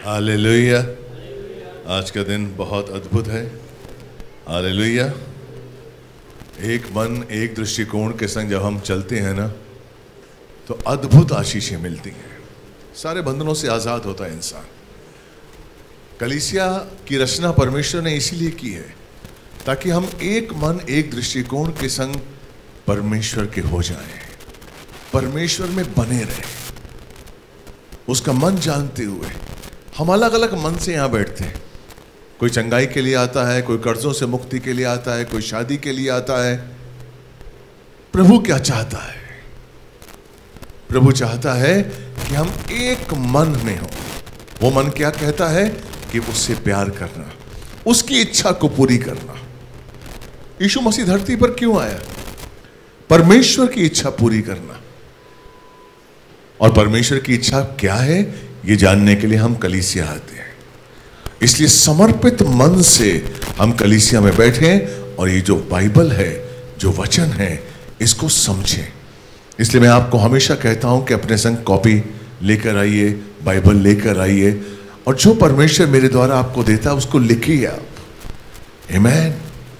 Hallelujah. आज का दिन बहुत अद्भुत है। हालेलुया। एक मन एक दृष्टिकोण के संग जब हम चलते हैं ना, तो अद्भुत आशीषें मिलती हैं। सारे बंधनों से आज़ाद होता है इंसान। कलीसिया की रचना परमेश्वर ने इसीलिए की है ताकि हम एक मन एक दृष्टिकोण के संग परमेश्वर के हो जाएं, परमेश्वर में बने रहें, उसका मन जानते हुए। हम अलग अलग मन से यहाँ बैठते हैं। कोई चंगाई के लिए आता है, कोई कर्जों से मुक्ति के लिए आता है, कोई शादी के लिए आता है। प्रभु क्या चाहता है? प्रभु चाहता है कि हम एक मन में हो। वो मन क्या कहता है? कि उससे प्यार करना, उसकी इच्छा को पूरी करना। यीशु मसीह धरती पर क्यों आया? परमेश्वर की इच्छा पूरी करना। और परमेश्वर की इच्छा क्या है, ये जानने के लिए हम कलीसिया आते हैं। इसलिए समर्पित मन से हम कलीसिया में बैठें और ये जो बाइबल है, जो वचन है, इसको समझें। इसलिए मैं आपको हमेशा कहता हूं कि अपने संग कॉपी लेकर आइए, बाइबल लेकर आइए, और जो परमेश्वर मेरे द्वारा आपको देता है उसको लिखिए आप। आमीन।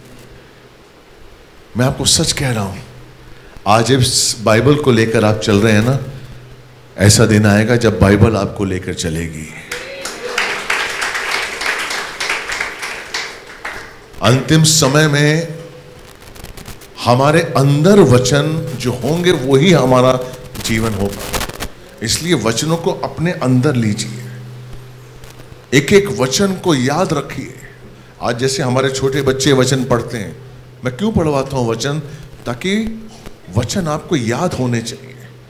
मैं आपको सच कह रहा हूं, आज इस बाइबल को लेकर आप चल रहे हैं ना, ऐसा दिन आएगा जब बाइबल आपको लेकर चलेगी। अंतिम समय में हमारे अंदर वचन जो होंगे वही हमारा जीवन होगा। इसलिए वचनों को अपने अंदर लीजिए, एक एक वचन को याद रखिए। आज जैसे हमारे छोटे बच्चे वचन पढ़ते हैं, मैं क्यों पढ़वाता हूं वचन? ताकि वचन आपको याद होने चाहिए।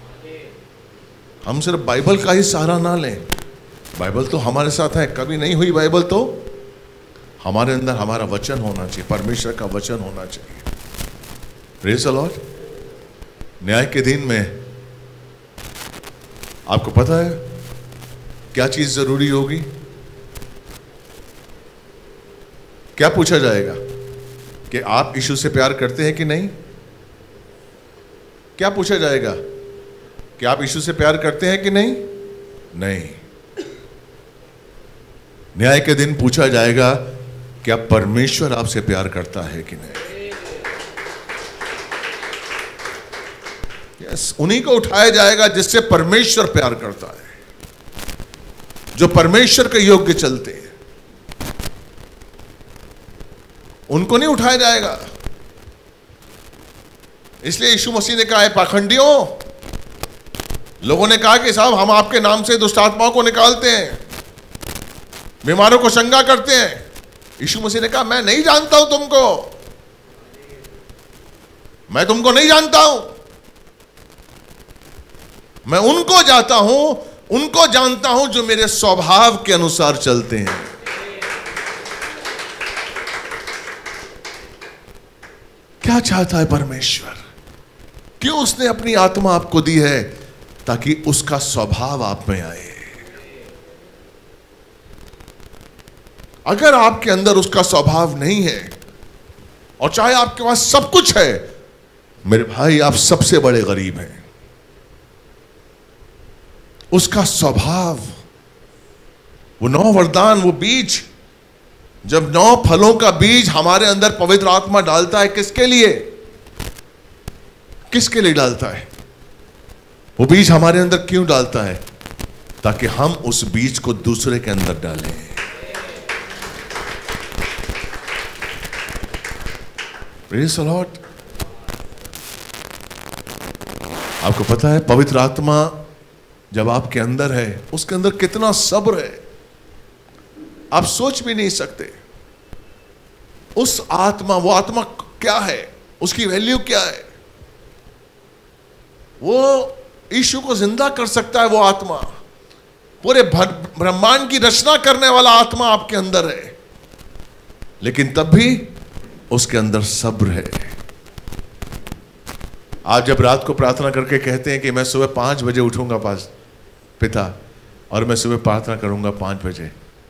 हम सिर्फ बाइबल का ही सहारा ना लें। बाइबल तो हमारे साथ है, कभी नहीं हुई बाइबल तो हमारे अंदर हमारा वचन होना चाहिए, परमेश्वर का वचन होना चाहिए। Praise the Lord. न्याय के दिन में आपको पता है क्या चीज जरूरी होगी? क्या पूछा जाएगा? कि आप यीशु से प्यार करते हैं कि नहीं? क्या पूछा जाएगा? कि आप यीशु से प्यार करते हैं कि नहीं? नहीं। न्याय के दिन पूछा जाएगा क्या परमेश्वर आपसे प्यार करता है कि नहीं? यस, उन्हीं को उठाया जाएगा जिससे परमेश्वर प्यार करता है, जो परमेश्वर के योग्य चलते हैं, उनको नहीं उठाया जाएगा। इसलिए यीशु मसीह ने कहा है, पाखंडियों, लोगों ने कहा कि साहब हम आपके नाम से दुष्ट आत्माओं को निकालते हैं, बीमारों को चंगा करते हैं। यीशु मसीह ने कहा, मैं नहीं जानता हूं तुमको, मैं तुमको नहीं जानता हूं। मैं उनको जाता हूं, उनको जानता हूं जो मेरे स्वभाव के अनुसार चलते हैं। क्या चाहता है परमेश्वर? क्यों उसने अपनी आत्मा आपको दी है? ताकि उसका स्वभाव आप में आए। अगर आपके अंदर उसका स्वभाव नहीं है, और चाहे आपके पास सब कुछ है, मेरे भाई आप सबसे बड़े गरीब हैं। उसका स्वभाव, वो 9 वरदान, वो बीज, जब 9 फलों का बीज हमारे अंदर पवित्र आत्मा डालता है, किसके लिए? किसके लिए डालता है? वो बीज हमारे अंदर क्यों डालता है? ताकि हम उस बीज को दूसरे के अंदर डालें। Praise the Lord. आपको पता है पवित्र आत्मा जब आपके अंदर है, उसके अंदर कितना सब्र है, आप सोच भी नहीं सकते। उस आत्मा, वो आत्मा क्या है, उसकी वैल्यू क्या है? वो यीशु को जिंदा कर सकता है। वो आत्मा पूरे ब्रह्मांड की रचना करने वाला आत्मा आपके अंदर है, लेकिन तब भी उसके अंदर सब्र है। आप जब रात को प्रार्थना करके कहते हैं कि मैं सुबह 5 बजे उठूंगा पिता, और मैं सुबह प्रार्थना करूंगा 5 बजे,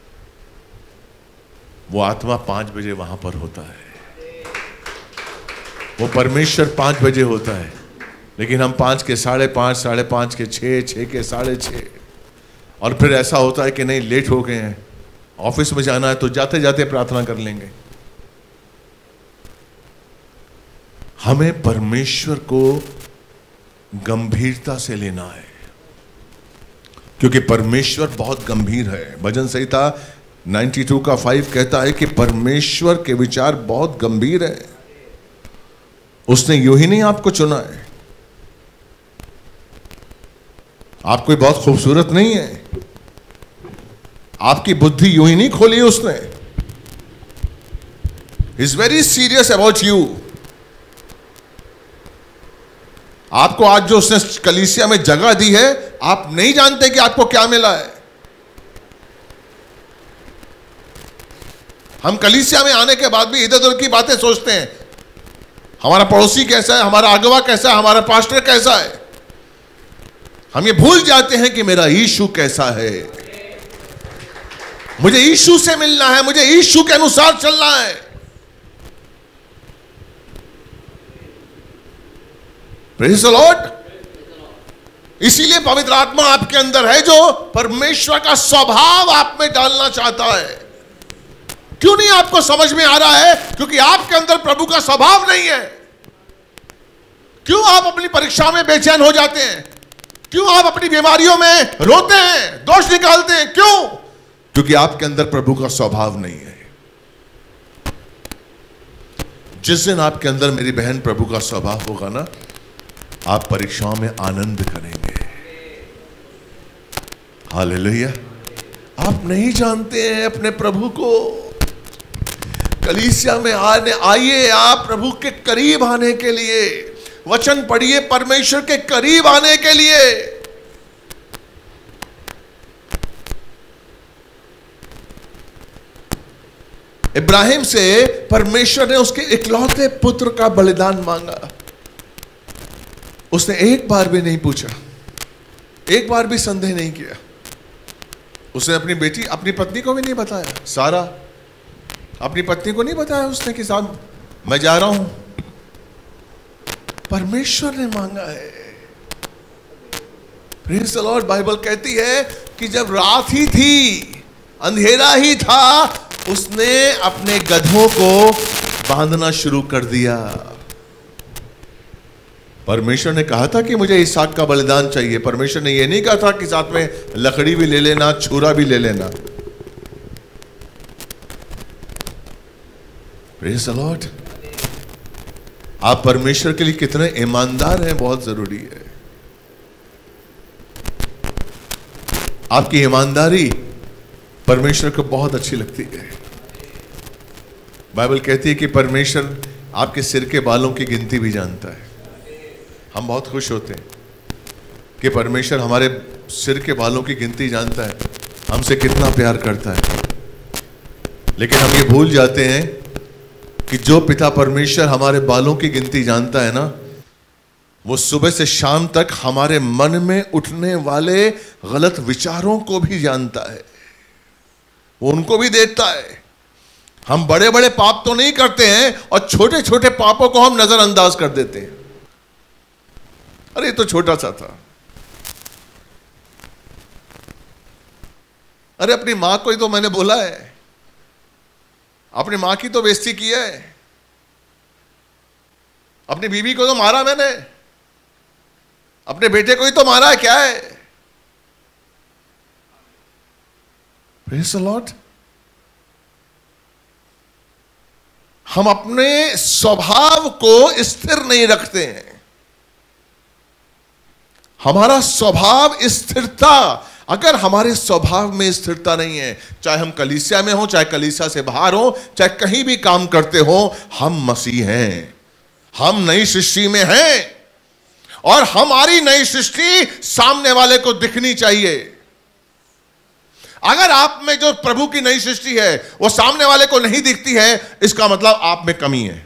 वो आत्मा 5 बजे वहां पर होता है। वो परमेश्वर 5 बजे होता है, लेकिन हम 5 के 5:30, 5:30 के 6, 6 के 6:30, और फिर ऐसा होता है कि नहीं, लेट हो गए हैं, ऑफिस में जाना है, तो जाते जाते प्रार्थना कर लेंगे। हमें परमेश्वर को गंभीरता से लेना है, क्योंकि परमेश्वर बहुत गंभीर है। भजन संहिता 92 का 5 कहता है कि परमेश्वर के विचार बहुत गंभीर है। उसने यूं ही नहीं आपको चुना है, आप कोई बहुत खूबसूरत नहीं है, आपकी बुद्धि यूं ही नहीं खोली उसने। Is very serious about you. आपको आज जो उसने कलीसिया में जगह दी है, आप नहीं जानते कि आपको क्या मिला है। हम कलीसिया में आने के बाद भी इधर उधर की बातें सोचते हैं, हमारा पड़ोसी कैसा है, हमारा अगवा कैसा है, हमारा पास्टर कैसा है। हम ये भूल जाते हैं कि मेरा यीशु कैसा है। मुझे यीशु से मिलना है, मुझे यीशु के अनुसार चलना है। Praise the Lord. इसीलिए पवित्र आत्मा आपके अंदर है, जो परमेश्वर का स्वभाव आप में डालना चाहता है। क्यों नहीं आपको समझ में आ रहा है? क्योंकि आपके अंदर प्रभु का स्वभाव नहीं है। क्यों आप अपनी परीक्षा में बेचैन हो जाते हैं? क्यों आप अपनी बीमारियों में रोते हैं, दोष निकालते हैं? क्यों? क्योंकि आपके अंदर प्रभु का स्वभाव नहीं है। जिस दिन आपके अंदर मेरी बहन प्रभु का स्वभाव होगा ना, आप परीक्षाओं में आनंद करेंगे। हालेलुया। आप नहीं जानते हैं अपने प्रभु को। कलीसिया में आइए, आप प्रभु के करीब आने के लिए। वचन पढ़िए परमेश्वर के करीब आने के लिए। इब्राहिम से परमेश्वर ने उसके इकलौते पुत्र का बलिदान मांगा। उसने एक बार भी नहीं पूछा, एक बार भी संदेह नहीं किया। उसने अपनी बेटी, अपनी पत्नी को भी नहीं बताया। सारा अपनी पत्नी को नहीं बताया उसने कि साहब मैं जा रहा हूं। परमेश्वर ने मांगा है। Praise the Lord. बाइबल कहती है कि जब रात ही थी, अंधेरा ही था, उसने अपने गधों को बांधना शुरू कर दिया। परमेश्वर ने कहा था कि मुझे इसहाक का बलिदान चाहिए। परमेश्वर ने यह नहीं कहा था कि साथ में लकड़ी भी ले लेना, छुरा भी ले लेना। Praise the Lord. आप परमेश्वर के लिए कितने ईमानदार हैं, बहुत जरूरी है। आपकी ईमानदारी परमेश्वर को बहुत अच्छी लगती है। बाइबल कहती है कि परमेश्वर आपके सिर के बालों की गिनती भी जानता है। हम बहुत खुश होते हैं कि परमेश्वर हमारे सिर के बालों की गिनती जानता है, हमसे कितना प्यार करता है। लेकिन हम ये भूल जाते हैं कि जो पिता परमेश्वर हमारे बालों की गिनती जानता है ना, वो सुबह से शाम तक हमारे मन में उठने वाले गलत विचारों को भी जानता है। वो उनको भी देखता है। हम बड़े बड़े पाप तो नहीं करते हैं और छोटे छोटे पापों को हम नजरअंदाज कर देते हैं। अरे ये तो छोटा सा था। अरे अपनी मां को ही तो मैंने बोला है, अपनी मां की तो बेइज्जती की है, अपनी बीवी को तो मारा मैंने, अपने बेटे को ही तो मारा है। क्या है? Praise the Lord. हम अपने स्वभाव को स्थिर नहीं रखते हैं। हमारा स्वभाव स्थिरता, अगर हमारे स्वभाव में स्थिरता नहीं है, चाहे हम कलीसिया में हो, चाहे कलीसिया से बाहर हो, चाहे कहीं भी काम करते हो, हम मसीह हैं, हम नई सृष्टि में हैं और हमारी नई सृष्टि सामने वाले को दिखनी चाहिए। अगर आप में जो प्रभु की नई सृष्टि है वो सामने वाले को नहीं दिखती है, इसका मतलब आप में कमी है,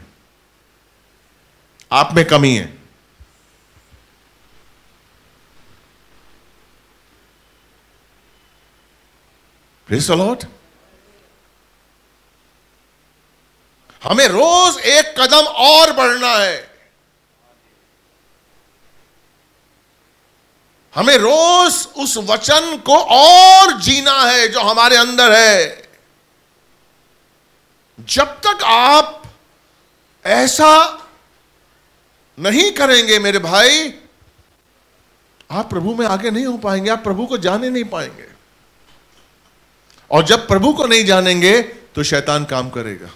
आप में कमी है। Praise the Lord. हमें रोज एक कदम और बढ़ना है। हमें रोज उस वचन को और जीना है जो हमारे अंदर है। जब तक आप ऐसा नहीं करेंगे मेरे भाई, आप प्रभु में आगे नहीं हो पाएंगे, आप प्रभु को जाने नहीं पाएंगे। और जब प्रभु को नहीं जानेंगे तो शैतान काम करेगा,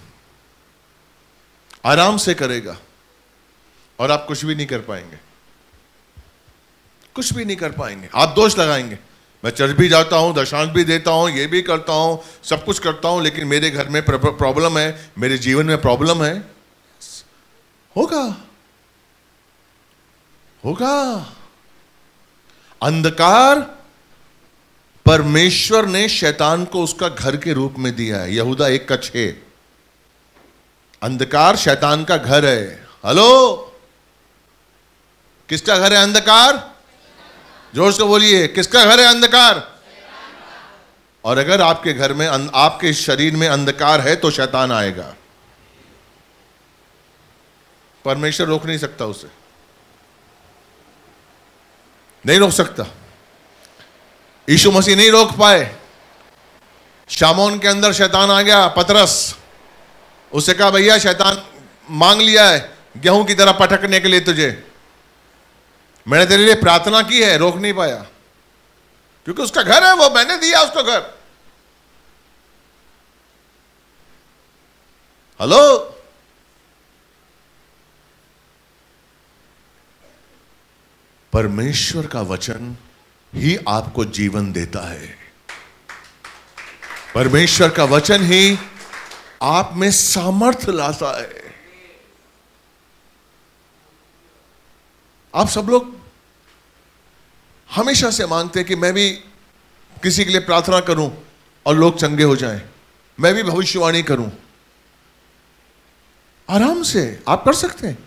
आराम से करेगा, और आप कुछ भी नहीं कर पाएंगे, कुछ भी नहीं कर पाएंगे। आप दोष लगाएंगे, मैं चर्च भी जाता हूं, दशांश भी देता हूं, ये भी करता हूं, सब कुछ करता हूं, लेकिन मेरे घर में प्रॉब्लम है, मेरे जीवन में प्रॉब्लम है। होगा, होगा। अंधकार परमेश्वर ने शैतान को उसका घर के रूप में दिया है। यहूदा 1:6। अंधकार शैतान का घर है। हेलो, किसका घर है अंधकार? जोर से बोलिए, किसका घर है अंधकार? और अगर आपके घर में, आपके शरीर में अंधकार है तो शैतान आएगा। परमेश्वर रोक नहीं सकता उसे, नहीं रोक सकता। यीशु मसीह नहीं रोक पाए। शामोन के अंदर शैतान आ गया, पतरस, उससे कहा भैया शैतान मांग लिया है गेहूं की तरह पटकने के लिए तुझे, मैंने तेरे लिए प्रार्थना की है। रोक नहीं पाया, क्योंकि उसका घर है वो, मैंने दिया उसको घर। हेलो, परमेश्वर का वचन ही आपको जीवन देता है। परमेश्वर का वचन ही आप में सामर्थ्य लाता है। आप सब लोग हमेशा से मांगते हैं कि मैं भी किसी के लिए प्रार्थना करूं और लोग चंगे हो जाएं, मैं भी भविष्यवाणी करूं। आराम से आप कर सकते हैं।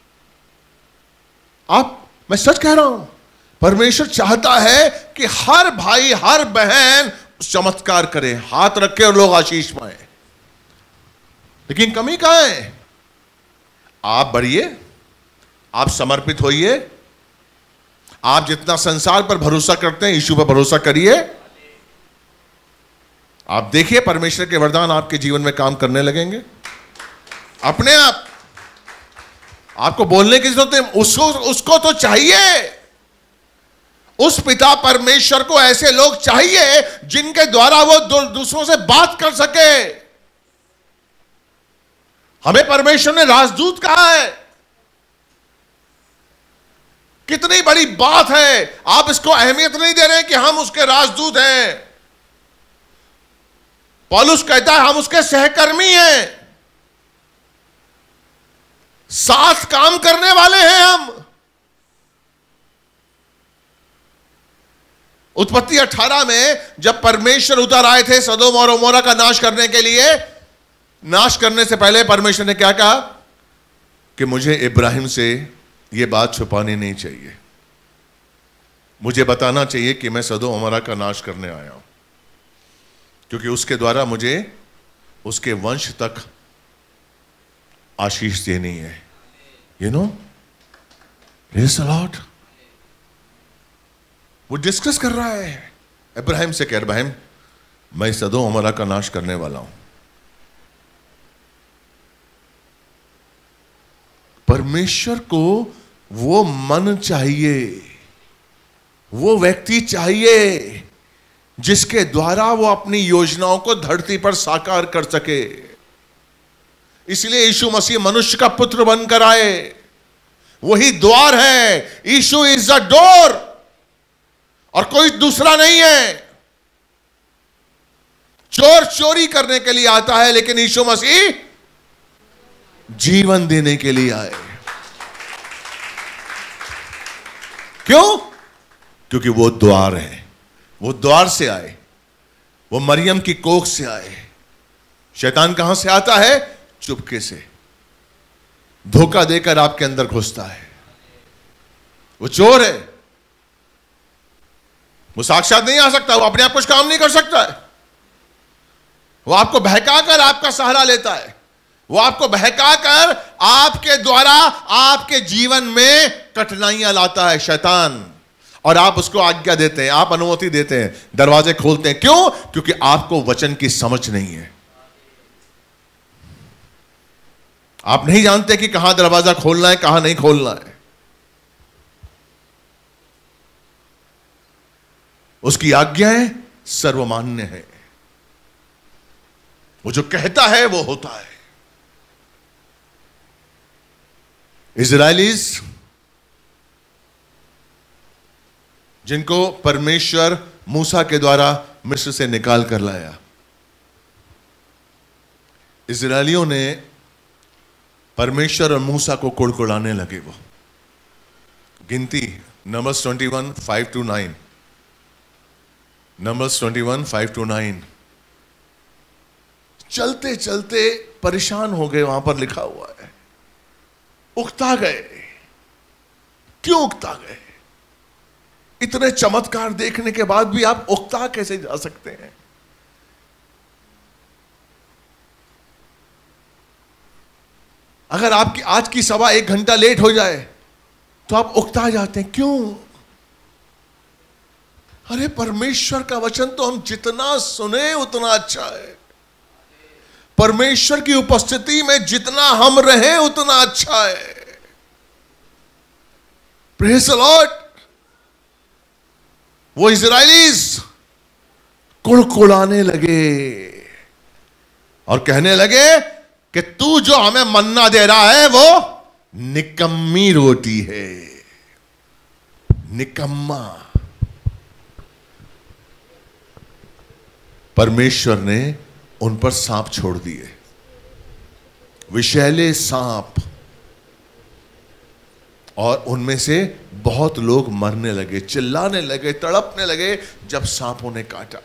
मैं सच कह रहा हूं, परमेश्वर चाहता है कि हर भाई हर बहन चमत्कार करे, हाथ रखे और लोग आशीष पाए। लेकिन कमी कहां है? आप बढ़िए, आप समर्पित होइए, आप जितना संसार पर भरोसा करते हैं यीशु पर भरोसा करिए। आप देखिए परमेश्वर के वरदान आपके जीवन में काम करने लगेंगे अपने आप। आपको बोलने की जरूरत है, उसको तो चाहिए। उस पिता परमेश्वर को ऐसे लोग चाहिए जिनके द्वारा वो दूसरों से बात कर सके। हमें परमेश्वर ने राजदूत कहा है, कितनी बड़ी बात है। आप इसको अहमियत नहीं दे रहे कि हम उसके राजदूत हैं। पौलुस कहता है हम उसके सहकर्मी हैं, साथ काम करने वाले हैं हम। उत्पत्ति 18 में जब परमेश्वर उतर आए थे सदोम और अमोरा का नाश करने के लिए, नाश करने से पहले परमेश्वर ने क्या कहा कि मुझे इब्राहिम से यह बात छुपानी नहीं चाहिए, मुझे बताना चाहिए कि मैं सदोम अमोरा का नाश करने आया हूं, क्योंकि उसके द्वारा मुझे उसके वंश तक आशीष देनी है। You know, praise the Lord. वो डिस्कस कर रहा है इब्राहिम से, कह इब्राहिम मैं सदोम अमोरा का नाश करने वाला हूं। परमेश्वर को वो मन चाहिए, वो व्यक्ति चाहिए जिसके द्वारा वो अपनी योजनाओं को धरती पर साकार कर सके। इसलिए यीशु मसीह मनुष्य का पुत्र बनकर आए, वही द्वार है। यीशु इज द डोर और कोई दूसरा नहीं है। चोर चोरी करने के लिए आता है, लेकिन यीशु मसीह जीवन देने के लिए आए। क्यों? क्योंकि वो द्वार है। वो द्वार से आए, वो मरियम की कोख से आए। शैतान कहां से आता है? चुपके से, धोखा देकर आपके अंदर घुसता है। वो चोर है, वो साक्षात नहीं आ सकता, वो अपने आप कुछ काम नहीं कर सकता है। वो आपको बहकाकर आपका सहारा लेता है, वो आपको बहकाकर आपके द्वारा आपके जीवन में कठिनाइयां लाता है शैतान। और आप उसको आज्ञा देते हैं, आप अनुमति देते हैं, दरवाजे खोलते हैं। क्यों? क्योंकि आपको वचन की समझ नहीं है। आप नहीं जानते कि कहां दरवाजा खोलना है, कहां नहीं खोलना है। उसकी आज्ञाएं सर्वमान्य है। वो जो कहता है वो होता है। इजराइलीज जिनको परमेश्वर मूसा के द्वारा मिस्र से निकाल कर लाया, इजराइलियों ने परमेश्वर और मूसा को कुड़कुड़ाने लगे। वो गिनती नंबर्स 21 5-9, नंबर्स 21 5-9। चलते चलते परेशान हो गए। वहां पर लिखा हुआ है, उकता गए। क्यों उकता गए? इतने चमत्कार देखने के बाद भी आप उकता कैसे जा सकते हैं? अगर आपकी आज की सभा 1 घंटा लेट हो जाए तो आप उकता जाते हैं। क्यों? अरे परमेश्वर का वचन तो हम जितना सुने उतना अच्छा है। परमेश्वर की उपस्थिति में जितना हम रहे उतना अच्छा है। Praise the Lord. वो इजराइलीज कुड़कुड़ाने लगे और कहने लगे कि तू जो हमें मन्ना दे रहा है वो निकम्मी रोटी है। निकम्मा। परमेश्वर ने उन पर सांप छोड़ दिए, विषैले सांप, और उनमें से बहुत लोग मरने लगे, चिल्लाने लगे, तड़पने लगे जब सांपों ने काटा।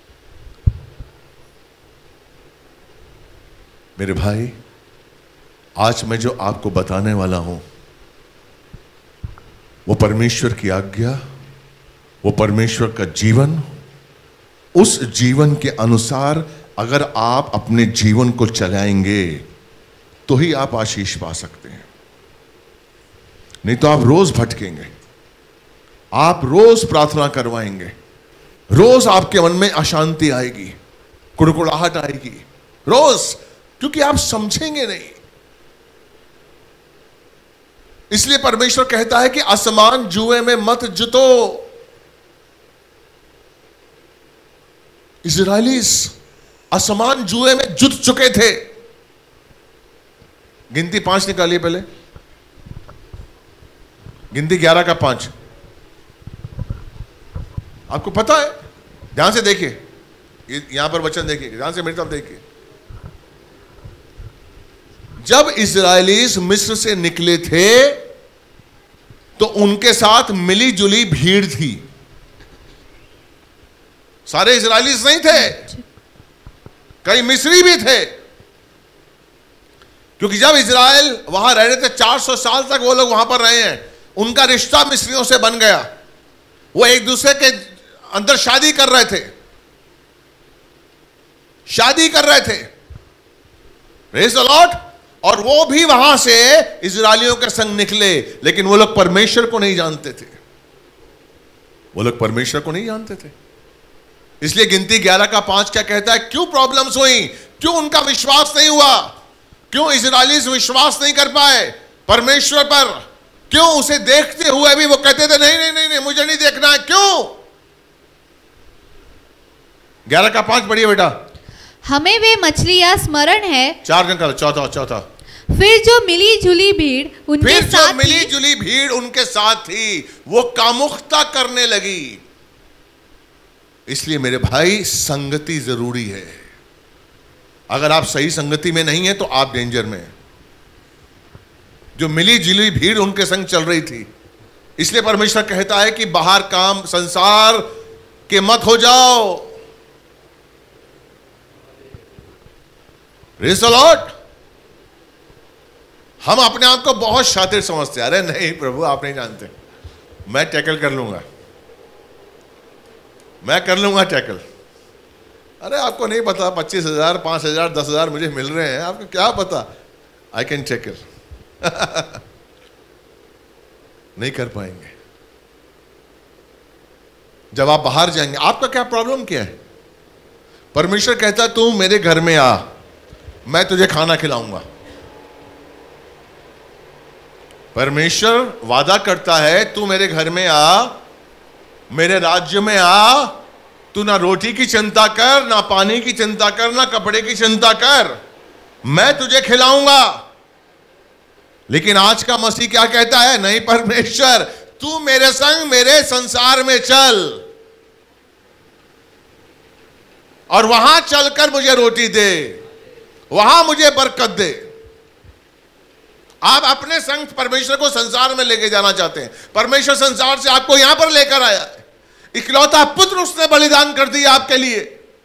मेरे भाई, आज मैं जो आपको बताने वाला हूं वो परमेश्वर की आज्ञा, वो परमेश्वर का जीवन, उस जीवन के अनुसार अगर आप अपने जीवन को चलाएंगे तो ही आप आशीष पा सकते हैं। नहीं तो आप रोज भटकेंगे, आप रोज प्रार्थना करवाएंगे, रोज आपके मन में अशांति आएगी, कुड़कुड़ाहट आएगी रोज, क्योंकि आप समझेंगे नहीं। इसलिए परमेश्वर कहता है कि असमान जुए में मत जुतो। इजराइलीस असमान जुए में जुट चुके थे। गिनती 5 निकालिए पहले, गिनती 11 का 5। आपको पता है, ध्यान से देखिए, यहां पर वचन देखिए, ध्यान से मेरी तरफ देखिए। जब इजराइलीस मिस्र से निकले थे तो उनके साथ मिली जुली भीड़ थी। सारे इजराइलीस नहीं थे, कई मिस्री भी थे, क्योंकि जब इजराइल वहां रह रहे थे 400 साल तक वो लोग वहां पर रहे हैं, उनका रिश्ता मिस्रियों से बन गया। वो एक दूसरे के अंदर शादी कर रहे थे, शादी कर रहे थे। Praise the Lord. और वो भी वहां से इजरायलियों के संग निकले, लेकिन वो लोग परमेश्वर को नहीं जानते थे। वो लोग परमेश्वर को नहीं जानते थे। इसलिए गिनती 11 का 5 क्या कहता है? क्यों प्रॉब्लम्स हुई? क्यों उनका विश्वास नहीं हुआ? क्यों इजरायलीज विश्वास नहीं कर पाए परमेश्वर पर? क्यों उसे देखते हुए भी वो कहते थे नहीं नहीं नहीं नहीं मुझे नहीं देखना है? क्यों? 11 का 5 पढ़िए बेटा। हमें वे मछलियां स्मरण है। 4 जन का चौथा। फिर जो मिली जुली भीड़ उनके साथ, मिली जुली भीड़ उनके साथ थी, वो कामुकता करने लगी। इसलिए मेरे भाई, संगति जरूरी है। अगर आप सही संगति में नहीं है तो आप डेंजर में हैं। जो मिली जुली भीड़ उनके संग चल रही थी, इसलिए परमेश्वर कहता है कि बाहर काम संसार के मत हो जाओ। Praise the Lord. हम अपने आप को बहुत शातिर समझते हैं। अरे नहीं प्रभु, आप नहीं जानते, मैं टैकल कर लूंगा, मैं कर लूंगा टैकल। अरे आपको नहीं पता 25,000 5,000 10,000 मुझे मिल रहे हैं, आपको क्या पता? I can tackle. नहीं कर पाएंगे। जब आप बाहर जाएंगे, आपका क्या प्रॉब्लम क्या है? परमेश्वर कहता है तू मेरे घर में आ, मैं तुझे खाना खिलाऊंगा। परमेश्वर वादा करता है तू मेरे घर में आ, मेरे राज्य में आ, तू ना रोटी की चिंता कर, ना पानी की चिंता कर, ना कपड़े की चिंता कर, मैं तुझे खिलाऊंगा। लेकिन आज का मसीह क्या कहता है? नहीं परमेश्वर, तू मेरे संग मेरे संसार में चल और वहां चलकर मुझे रोटी दे, वहां मुझे बरकत दे। आप अपने संग परमेश्वर को संसार में लेके जाना चाहते हैं। परमेश्वर संसार से आपको यहां पर लेकर आया है। इकलौता पुत्र उसने बलिदान कर दिया आपके लिए।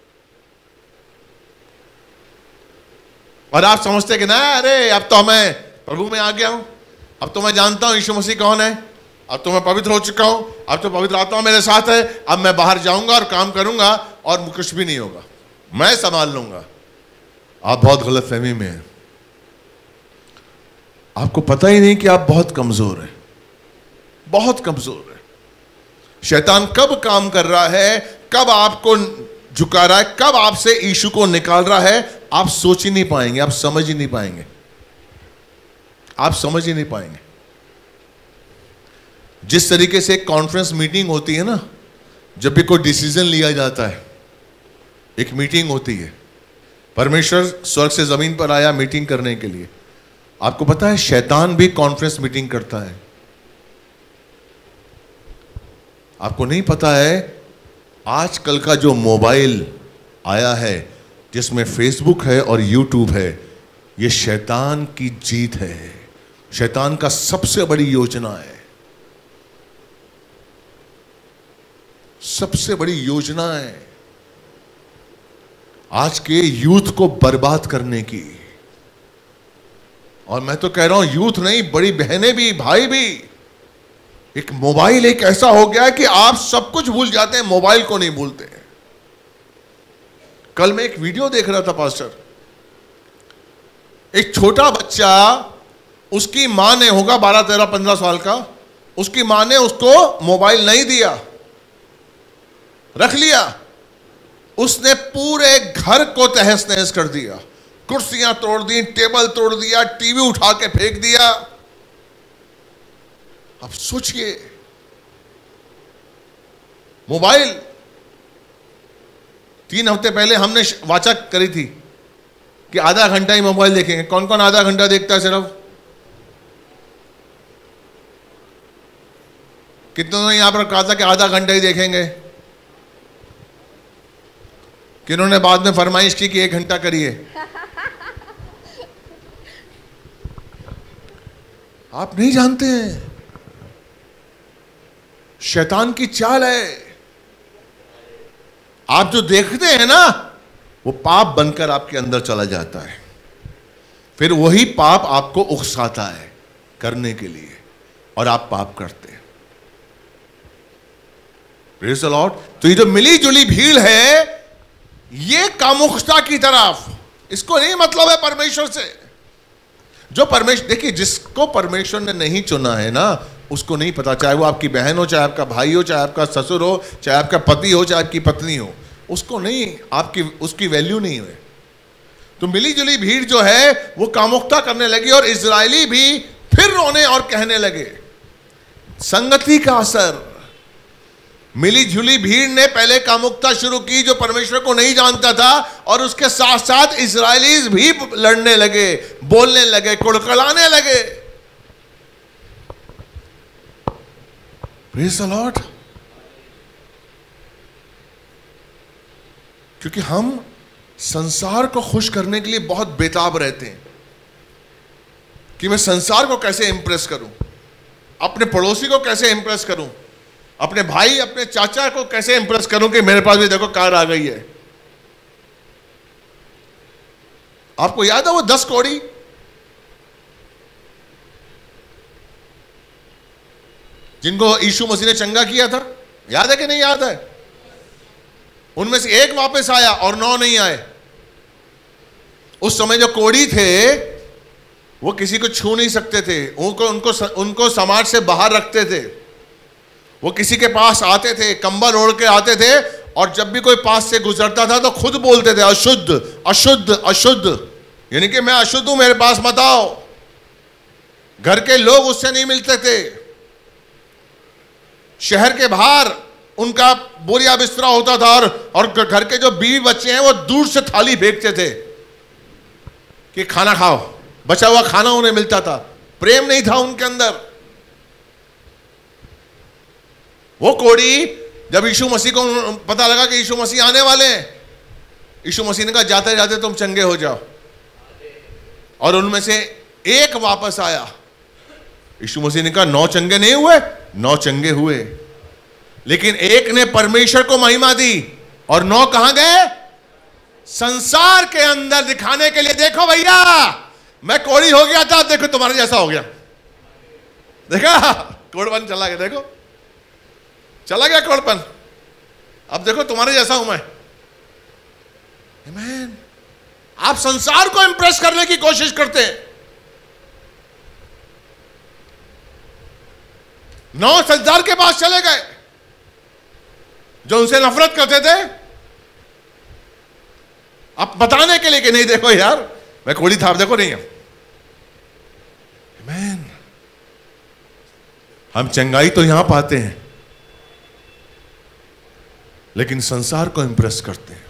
और आप समझते कि ना, अरे अब तो मैं प्रभु में आ गया हूं, अब तो मैं जानता हूं यीशु मसीह कौन है, अब तो मैं पवित्र हो चुका हूं, अब तो पवित्र आत्मा मेरे साथ है, अब मैं बाहर जाऊंगा और काम करूंगा और कुछ भी नहीं होगा, मैं संभाल लूंगा। आप बहुत गलत फहमी में हैं। आपको पता ही नहीं कि आप बहुत कमजोर हैं, बहुत कमजोर हैं। शैतान कब काम कर रहा है, कब आपको झुका रहा है, कब आपसे यीशु को निकाल रहा है, आप सोच ही नहीं पाएंगे, आप समझ ही नहीं पाएंगे, आप समझ ही नहीं पाएंगे। जिस तरीके से एक कॉन्फ्रेंस मीटिंग होती है ना, जब भी कोई डिसीजन लिया जाता है, एक मीटिंग होती है। परमेश्वर स्वर्ग से जमीन पर आया मीटिंग करने के लिए। आपको पता है शैतान भी कॉन्फ्रेंस मीटिंग करता है। आपको नहीं पता है आजकल का जो मोबाइल आया है, जिसमें फेसबुक है और यूट्यूब है, यह शैतान की जीत है, शैतान का सबसे बड़ी योजना है, सबसे बड़ी योजना है आज के यूथ को बर्बाद करने की। और मैं तो कह रहा हूं यूथ नहीं, बड़ी बहनें भी, भाई भी। एक मोबाइल एक ऐसा हो गया है कि आप सब कुछ भूल जाते हैं, मोबाइल को नहीं भूलते हैं। कल मैं एक वीडियो देख रहा था पास्टर, एक छोटा बच्चा, उसकी मां ने, होगा 12, 13, 15 साल का, उसकी मां ने उसको मोबाइल नहीं दिया, रख लिया। उसने पूरे घर को तहस नहस कर दिया, कुर्सियां तोड़ दी, टेबल तोड़ दिया, टीवी उठा के फेंक दिया। अब सोचिए, मोबाइल 3 हफ्ते पहले हमने वाचा करी थी कि आधा घंटा ही मोबाइल देखेंगे। कौन कौन आधा घंटा देखता है? सिर्फ कितनों ने यहां पर कहा था कि आधा घंटा ही देखेंगे? किन्होंने बाद में फरमाइश की कि 1 घंटा करिए? आप नहीं जानते हैं, शैतान की चाल है। आप जो देखते हैं ना, वो पाप बनकर आपके अंदर चला जाता है, फिर वही पाप आपको उकसाता है करने के लिए, और आप पाप करते हैं। Praise the Lord. तो ये जो मिली जुली भीड़ है, ये कामुकता की तरफ, इसको नहीं मतलब है परमेश्वर से। जो परमेश्वर, देखिए, जिसको परमेश्वर ने नहीं चुना है ना, उसको नहीं पता, चाहे वो आपकी बहन हो, चाहे आपका भाई हो, चाहे आपका ससुर हो, चाहे आपका पति हो, चाहे आपकी पत्नी हो, उसको नहीं, आपकी उसकी वैल्यू नहीं है। तो मिली जुली भीड़ जो है वो कामुकता करने लगी, और इजरायली भी फिर रोने और कहने लगे। संगति का असर। मिली जुली भीड़ ने पहले कामुकता शुरू की, जो परमेश्वर को नहीं जानता था, और उसके साथ साथ इजरायलीज भी लड़ने लगे, बोलने लगे, कुड़कुड़ाने लगे। Praise the Lord. क्योंकि हम संसार को खुश करने के लिए बहुत बेताब रहते हैं कि मैं संसार को कैसे इंप्रेस करूं, अपने पड़ोसी को कैसे इंप्रेस करूं, अपने भाई, अपने चाचा को कैसे इंप्रेस करूं कि मेरे पास भी देखो कार आ गई है। आपको याद है वो 10 कौड़ी? जिनको यीशु मसीह ने चंगा किया था, याद है कि नहीं याद है? उनमें से एक वापस आया और 9 नहीं आए। उस समय जो कोढ़ी थे वो किसी को छू नहीं सकते थे, उनको समाज से बाहर रखते थे। वो किसी के पास आते थे, कंबल ओढ़ के आते थे, और जब भी कोई पास से गुजरता था तो खुद बोलते थे अशुद्ध अशुद्ध अशुद्ध, यानी कि मैं अशुद्ध हूं, मेरे पास मत आओ। घर के लोग उससे नहीं मिलते थे। शहर के बाहर उनका बोरिया बिस्तरा होता था, और घर के जो बीवी बच्चे हैं वो दूर से थाली फेंकते थे कि खाना खाओ, बचा हुआ खाना उन्हें मिलता था। प्रेम नहीं था उनके अंदर। वो कोढ़ी, जब यीशु मसीह को पता लगा कि यीशु मसीह आने वाले हैं, यीशु मसीह ने कहा जाते जाते तुम चंगे हो जाओ, और उनमें से एक वापस आया। यीशु मसीह ने कहा 9 चंगे नहीं हुए, 9 चंगे हुए, लेकिन एक ने परमेश्वर को महिमा दी, और 9 कहां गए? संसार के अंदर दिखाने के लिए। देखो भैया, मैं कोढ़ी हो गया था, देखो तुम्हारे जैसा हो गया। देखा, कोढ़पन चला गया, देखो चला गया कोढ़पन, अब देखो तुम्हारे जैसा हूं मैं। आमीन। आप संसार को इंप्रेस करने की कोशिश करते हैं। 9 सरदार के पास चले गए जो उनसे नफरत करते थे, अब बताने के लिए कि नहीं देखो यार मैं कोढ़ी था, देखो नहीं। आमीन। हम चंगाई तो यहां पाते हैं, लेकिन संसार को इंप्रेस करते हैं।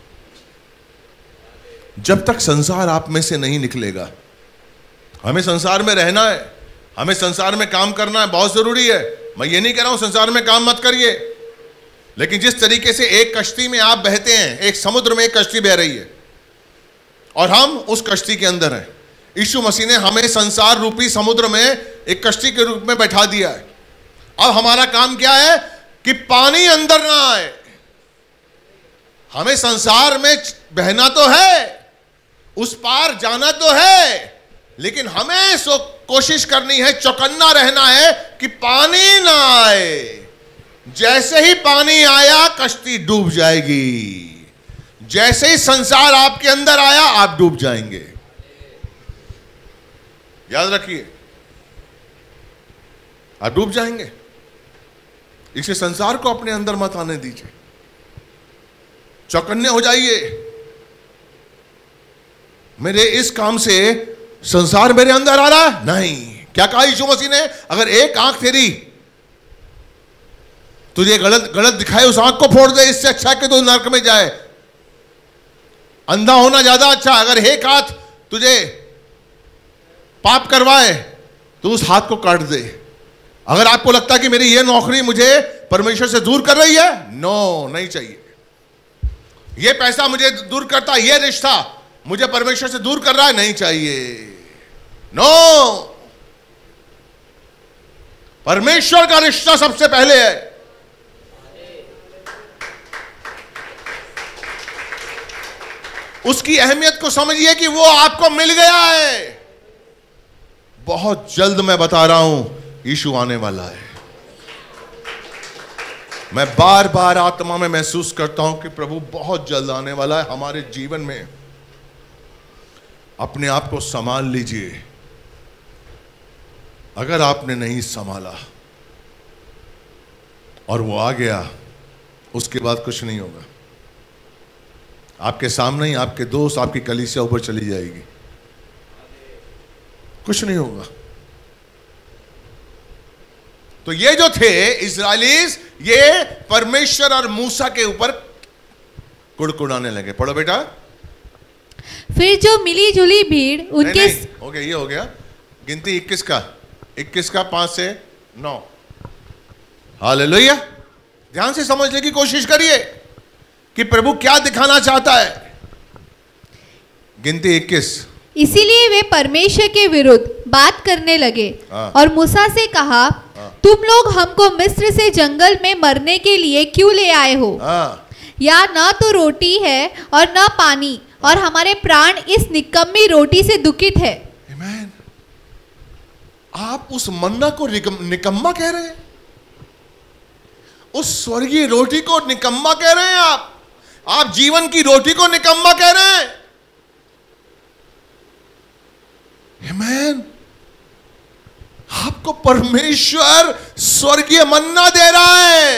जब तक संसार आप में से नहीं निकलेगा, हमें संसार में रहना है, हमें संसार में काम करना है, बहुत जरूरी है। मैं ये नहीं कह रहा हूं संसार में काम मत करिए, लेकिन जिस तरीके से एक कश्ती में आप बहते हैं, एक समुद्र में एक कश्ती बह रही है और हम उस कश्ती के अंदर हैं। यीशु मसीह ने हमें संसार रूपी समुद्र में एक कश्ती के रूप में बैठा दिया है। अब हमारा काम क्या है कि पानी अंदर ना आए। हमें संसार में बहना तो है, उस पार जाना तो है, लेकिन हमें कोशिश करनी है, चौकन्ना रहना है कि पानी ना आए। जैसे ही पानी आया कश्ती डूब जाएगी। जैसे ही संसार आपके अंदर आया आप डूब जाएंगे। याद रखिए, आप डूब जाएंगे। इसे संसार को अपने अंदर मत आने दीजिए। चौकन्ने हो जाइए। मेरे इस काम से संसार मेरे अंदर आ रहा है? नहीं। क्या कहा यीशु मसीह ने? अगर एक आंख तेरी तुझे गलत गलत दिखाए, उस आंख को फोड़ दे, इससे अच्छा कि तू नरक में जाए। अंधा होना ज्यादा अच्छा। अगर एक हाथ तुझे पाप करवाए तो उस हाथ को काट दे। अगर आपको लगता है कि मेरी ये नौकरी मुझे परमेश्वर से दूर कर रही है, नो, नहीं चाहिए। ये पैसा मुझे दूर करता, ये रिश्ता मुझे परमेश्वर से दूर कर रहा है, नहीं चाहिए। नो, परमेश्वर का रिश्ता सबसे पहले है। उसकी अहमियत को समझिए कि वो आपको मिल गया है। बहुत जल्द मैं बता रहा हूं, यीशु आने वाला है। मैं बार बार आत्मा में महसूस करता हूं कि प्रभु बहुत जल्द आने वाला है हमारे जीवन में। अपने आप को संभाल लीजिए। अगर आपने नहीं संभाला और वो आ गया, उसके बाद कुछ नहीं होगा। आपके सामने ही आपके दोस्त, आपकी कलीसिया ऊपर चली जाएगी, कुछ नहीं होगा। तो ये जो थे इस्राएलीज, ये परमेश्वर और मूसा के ऊपर कुड़कुड़ाने लगे। पढ़ो बेटा। फिर जो मिली जुली भीड़ उनके नहीं, हो गया, ये हो गया। गिनती 21 का 5 से 9। हालेलुया। ध्यान से समझने की कोशिश करिए कि प्रभु क्या दिखाना चाहता है। गिनती 21। इसीलिए वे परमेश्वर के विरुद्ध बात करने लगे और मूसा से कहा, तुम लोग हमको मिस्र से जंगल में मरने के लिए क्यों ले आए हो? या न तो रोटी है और न पानी, और हमारे प्राण इस निकम्मी रोटी से दुखित है। आमीन। आप उस मन्ना को निकम्मा कह रहे हैं? उस स्वर्गीय रोटी को निकम्मा कह रहे हैं? आप जीवन की रोटी को निकम्मा कह रहे हैं? आमीन। आपको परमेश्वर स्वर्गीय मन्ना दे रहा है।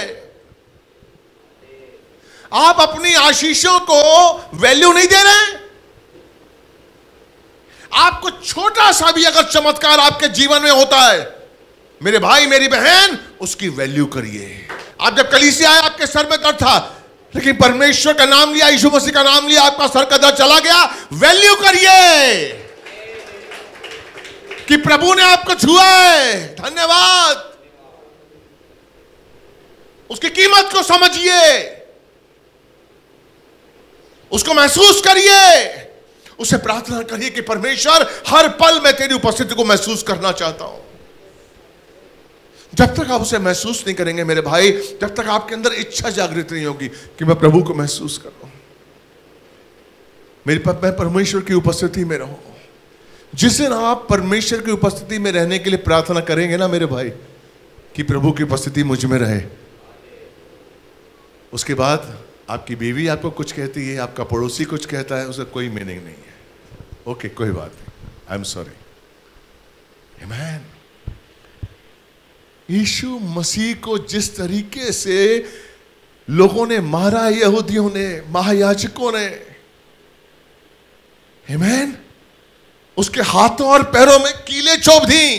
आप अपनी आशीषों को वैल्यू नहीं दे रहे। आपको छोटा सा भी अगर चमत्कार आपके जीवन में होता है, मेरे भाई मेरी बहन, उसकी वैल्यू करिए। आप जब कलीसिया आए, आपके सर में दर्द था, लेकिन परमेश्वर का नाम लिया, यीशु मसीह का नाम लिया, आपका सर का दर्द चला गया। वैल्यू करिए कि प्रभु ने आपको छुआ है, धन्यवाद। उसकी कीमत को समझिए, उसको महसूस करिए, उसे प्रार्थना करिए कि परमेश्वर हर पल मैं तेरी उपस्थिति को महसूस करना चाहता हूं। जब तक आप उसे महसूस नहीं करेंगे मेरे भाई, जब तक आपके अंदर इच्छा जागृत नहीं होगी कि मैं प्रभु को महसूस कर रहा हूं, मैं परमेश्वर की उपस्थिति में रहूं। जिस दिन आप परमेश्वर की उपस्थिति में रहने के लिए प्रार्थना करेंगे ना मेरे भाई, कि प्रभु की उपस्थिति मुझ में रहे, उसके बाद आपकी बीवी आपको कुछ कहती है, आपका पड़ोसी कुछ कहता है, उसका कोई मीनिंग नहीं है। ओके, कोई बात नहीं, आई एम सॉरी। आमीन। यीशु मसीह को जिस तरीके से लोगों ने मारा, यहूदियों ने, महायाजकों ने, आमीन, उसके हाथों और पैरों में कीले चोप दी,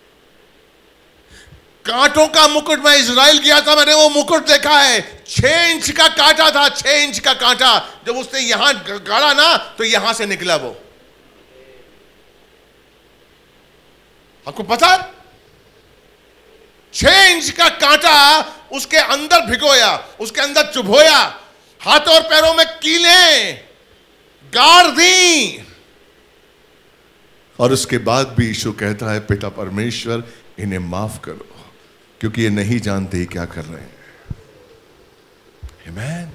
कांटों का मुकुट, मैं इजराइल गया था, मैंने वो मुकुट देखा है, 6 इंच का कांटा था, 6 इंच का कांटा। जब उसने यहां गाड़ा ना, तो यहां से निकला वो। आपको पता, 6 इंच का कांटा उसके अंदर भिगोया, उसके अंदर चुभोया, हाथों और पैरों में कीलें गाड़ दी, और उसके बाद भी यीशु कहता है, पिता परमेश्वर इन्हें माफ करो, क्योंकि ये नहीं जानते क्या कर रहे हैं। आमीन।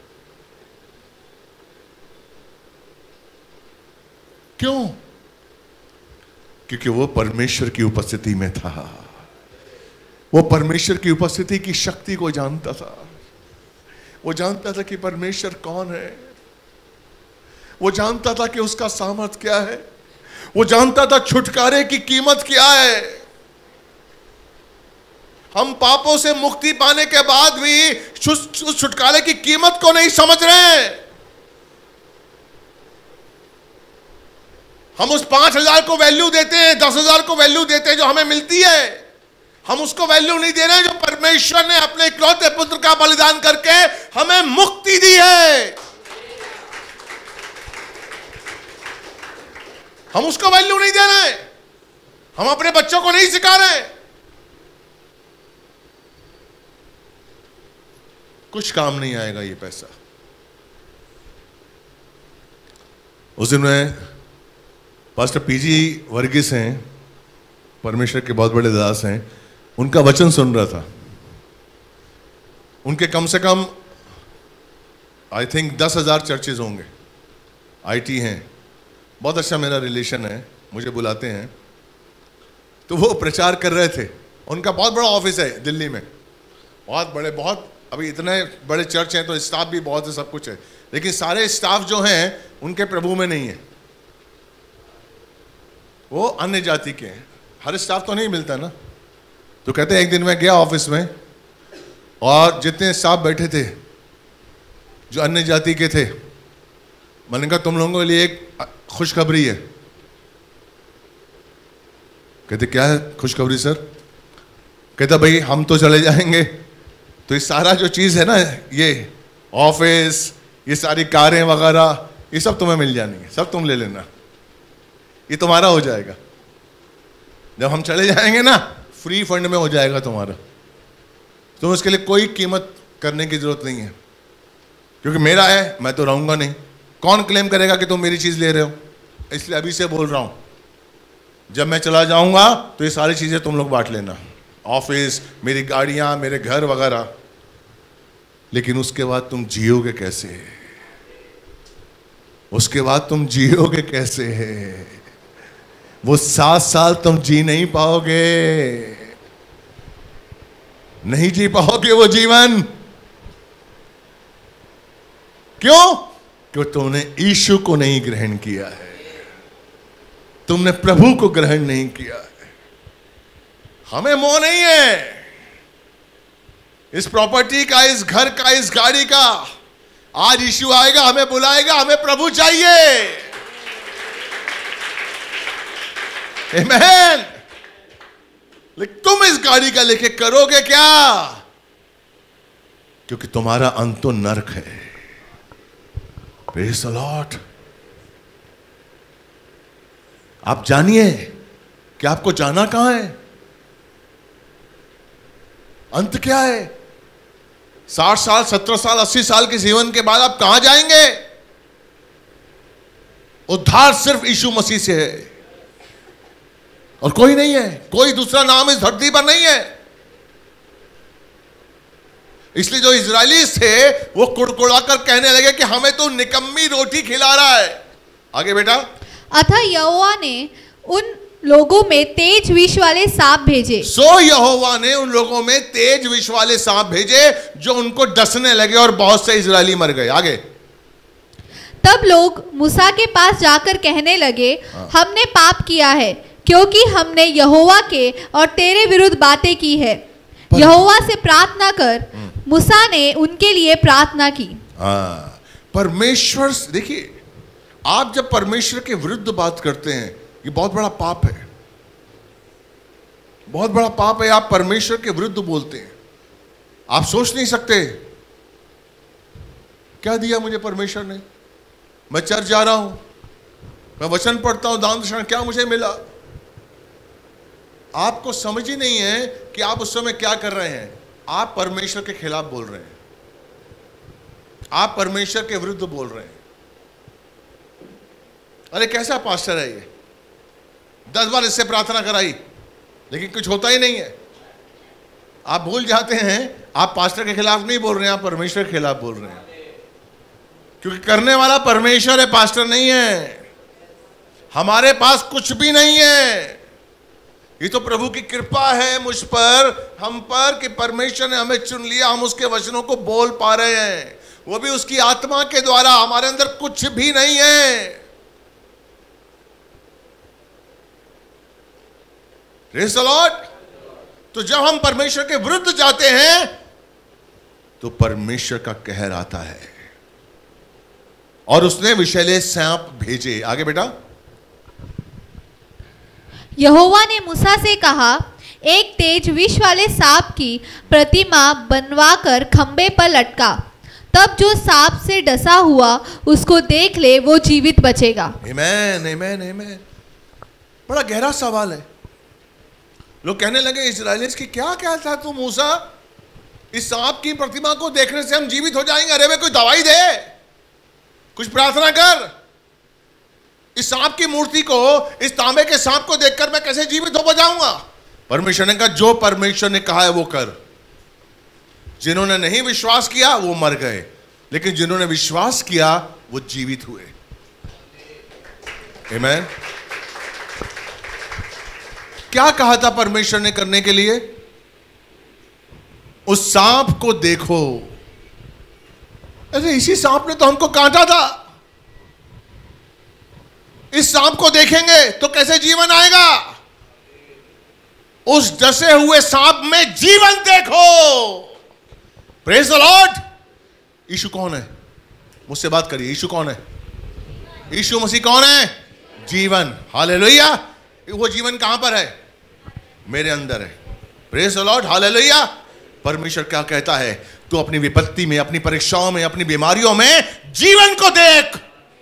क्यों? क्योंकि वो परमेश्वर की उपस्थिति में था। वो परमेश्वर की उपस्थिति की शक्ति को जानता था। वो जानता था कि परमेश्वर कौन है। वो जानता था कि उसका सामर्थ क्या है। वो जानता था छुटकारे की कीमत क्या है। हम पापों से मुक्ति पाने के बाद भी उस छुटकारे की कीमत को नहीं समझ रहे हैं। हम उस 5,000 को वैल्यू देते हैं, 10,000 को वैल्यू देते हैं जो हमें मिलती है। हम उसको वैल्यू नहीं दे रहे हैं जो परमेश्वर ने अपने इकलौते पुत्र का बलिदान करके हमें मुक्ति दी है। हम उसको वैल्यू नहीं दे रहे। हम अपने बच्चों को नहीं सिखा रहे। कुछ काम नहीं आएगा ये पैसा। उस दिन में पास्टर पीजी वर्गीस हैं, परमेश्वर के बहुत बड़े दास हैं, उनका वचन सुन रहा था। उनके कम से कम आई थिंक 10,000 चर्चेज होंगे, आईटी हैं, बहुत अच्छा मेरा रिलेशन है, मुझे बुलाते हैं। तो वो प्रचार कर रहे थे। उनका बहुत बड़ा ऑफिस है दिल्ली में, बहुत बड़े, बहुत, अभी इतने बड़े चर्च हैं तो स्टाफ भी बहुत है, सब कुछ है, लेकिन सारे स्टाफ जो हैं उनके प्रभु में नहीं है, वो अन्य जाति के हैं। हर स्टाफ तो नहीं मिलता ना। तो कहते हैं एक दिन मैं गया ऑफिस में और जितने स्टाफ बैठे थे जो अन्य जाति के थे, मैंने कहा तुम लोगों के लिए एक खुशखबरी है। कहते क्या है खुशखबरी सर? कहता भाई हम तो चले जाएंगे, तो ये सारा जो चीज़ है ना, ये ऑफिस, ये सारी कारें वगैरह, ये सब तुम्हें मिल जाएंगे, सब तुम ले लेना, ये तुम्हारा हो जाएगा। जब हम चले जाएंगे ना, फ्री फंड में हो जाएगा तुम्हारा। तुम उसके लिए कोई कीमत करने की जरूरत नहीं है, क्योंकि मेरा है, मैं तो रहूंगा नहीं। कौन क्लेम करेगा कि तुम मेरी चीज़ ले रहे हो? इसलिए अभी से बोल रहा हूं, जब मैं चला जाऊंगा तो ये सारी चीज़ें तुम लोग बांट लेना, ऑफिस, मेरी गाड़ियां, मेरे घर वगैरह। लेकिन उसके बाद तुम जियोगे कैसे? उसके बाद तुम जियोगे कैसे? वो 7 साल तुम जी नहीं पाओगे, नहीं जी पाओगे वो जीवन। क्यों? क्योंकि तुमने यीशु को नहीं ग्रहण किया है, तुमने प्रभु को ग्रहण नहीं किया है। हमें मोह नहीं है इस प्रॉपर्टी का, इस घर का, इस गाड़ी का। आज यीशु आएगा, हमें बुलाएगा, हमें प्रभु चाहिए। आमीन। लेकिन तुम इस गाड़ी का लेके करोगे क्या? क्योंकि तुम्हारा अंत तो नरक है। Praise the Lord. आप जानिए कि आपको जाना कहां है, अंत क्या है। 60 साल, 17 साल, 80 साल के जीवन के बाद आप कहां जाएंगे? उद्धार सिर्फ यीशु मसीह से है और कोई नहीं है। कोई दूसरा नाम इस धरती पर नहीं है। इसलिए जो इजरायली थे वो कुड़कुड़ाकर कहने लगे कि हमें तो निकम्मी रोटी खिला रहा है। आगे बेटा। अतः यहोवा ने उन लोगों में तेज विष वाले सांप भेजे। सो यहोवा ने उन लोगों में तेज विष वाले सांप भेजे जो उनको डसने लगे और बहुत से इजरायली मर गए। आगे। तब लोग मूसा के पास जाकर कहने लगे, हमने पाप किया है क्योंकि हमने यहोवा के और तेरे विरुद्ध बातें की है। यहोवा से प्रार्थना कर। मूसा ने उनके लिए प्रार्थना की। परमेश्वर, देखिए, आप जब परमेश्वर के विरुद्ध बात करते हैं, ये बहुत बड़ा पाप है। बहुत बड़ा पाप है। आप परमेश्वर के विरुद्ध बोलते हैं। आप सोच नहीं सकते क्या दिया मुझे परमेश्वर ने। मैं चर्च जा रहा हूं, मैं वचन पढ़ता हूं, दान दक्षिणा, क्या मुझे मिला? आपको समझ ही नहीं है कि आप उस समय क्या कर रहे हैं। आप परमेश्वर के खिलाफ बोल रहे हैं। आप परमेश्वर के विरुद्ध बोल रहे हैं। अरे कैसा पास्टर है ये, 10 बार इससे प्रार्थना कराई लेकिन कुछ होता ही नहीं है। आप भूल जाते हैं आप पास्टर के खिलाफ नहीं बोल रहे हैं, आप परमेश्वर के खिलाफ बोल रहे हैं। क्योंकि करने वाला परमेश्वर है, पास्टर नहीं है। हमारे पास कुछ भी नहीं है। ये तो प्रभु की कृपा है मुझ पर, हम पर, कि परमेश्वर ने हमें चुन लिया। हम उसके वचनों को बोल पा रहे हैं, वो भी उसकी आत्मा के द्वारा। हमारे अंदर कुछ भी नहीं है। Praise the Lord. तो जब हम परमेश्वर के विरुद्ध जाते हैं तो परमेश्वर का कहर आता है और उसने विषैले सांप भेजे। आगे बेटा। यहोवा ने मूसा से कहा, एक तेज विष वाले सांप की प्रतिमा बनवाकर खंबे पर लटका। तब जो सांप से डसा हुआ उसको देख ले, वो जीवित बचेगा। आमीन, आमीन, आमीन। बड़ा गहरा सवाल है। लोग कहने लगे इस्राएलियों की, क्या कहता तू मूसा, इस सांप की प्रतिमा को देखने से हम जीवित हो जाएंगे? अरे वे कोई दवाई दे, कुछ प्रार्थना कर। इस सांप की मूर्ति को, इस तांबे के सांप को देखकर मैं कैसे जीवित हो जाऊंगा? परमेश्वर ने कहा, जो परमेश्वर ने कहा है वो कर। जिन्होंने नहीं विश्वास किया वो मर गए, लेकिन जिन्होंने विश्वास किया वो जीवित हुए। आमीन। क्या कहा था परमेश्वर ने करने के लिए? उस सांप को देखो। अरे इसी सांप ने तो हमको काटा था। इस सांप को देखेंगे तो कैसे जीवन आएगा? उस डसे हुए सांप में जीवन देखो। Praise the Lord. यीशु कौन है? मुझसे बात करिए। यीशु कौन है? यीशु मसीह कौन है? जीवन। हालेलुया। वो जीवन कहां पर है? मेरे अंदर है। Praise the Lord. हालेलुया। परमेश्वर क्या कहता है? तू अपनी विपत्ति में, अपनी परीक्षाओं में, अपनी बीमारियों में जीवन को देख।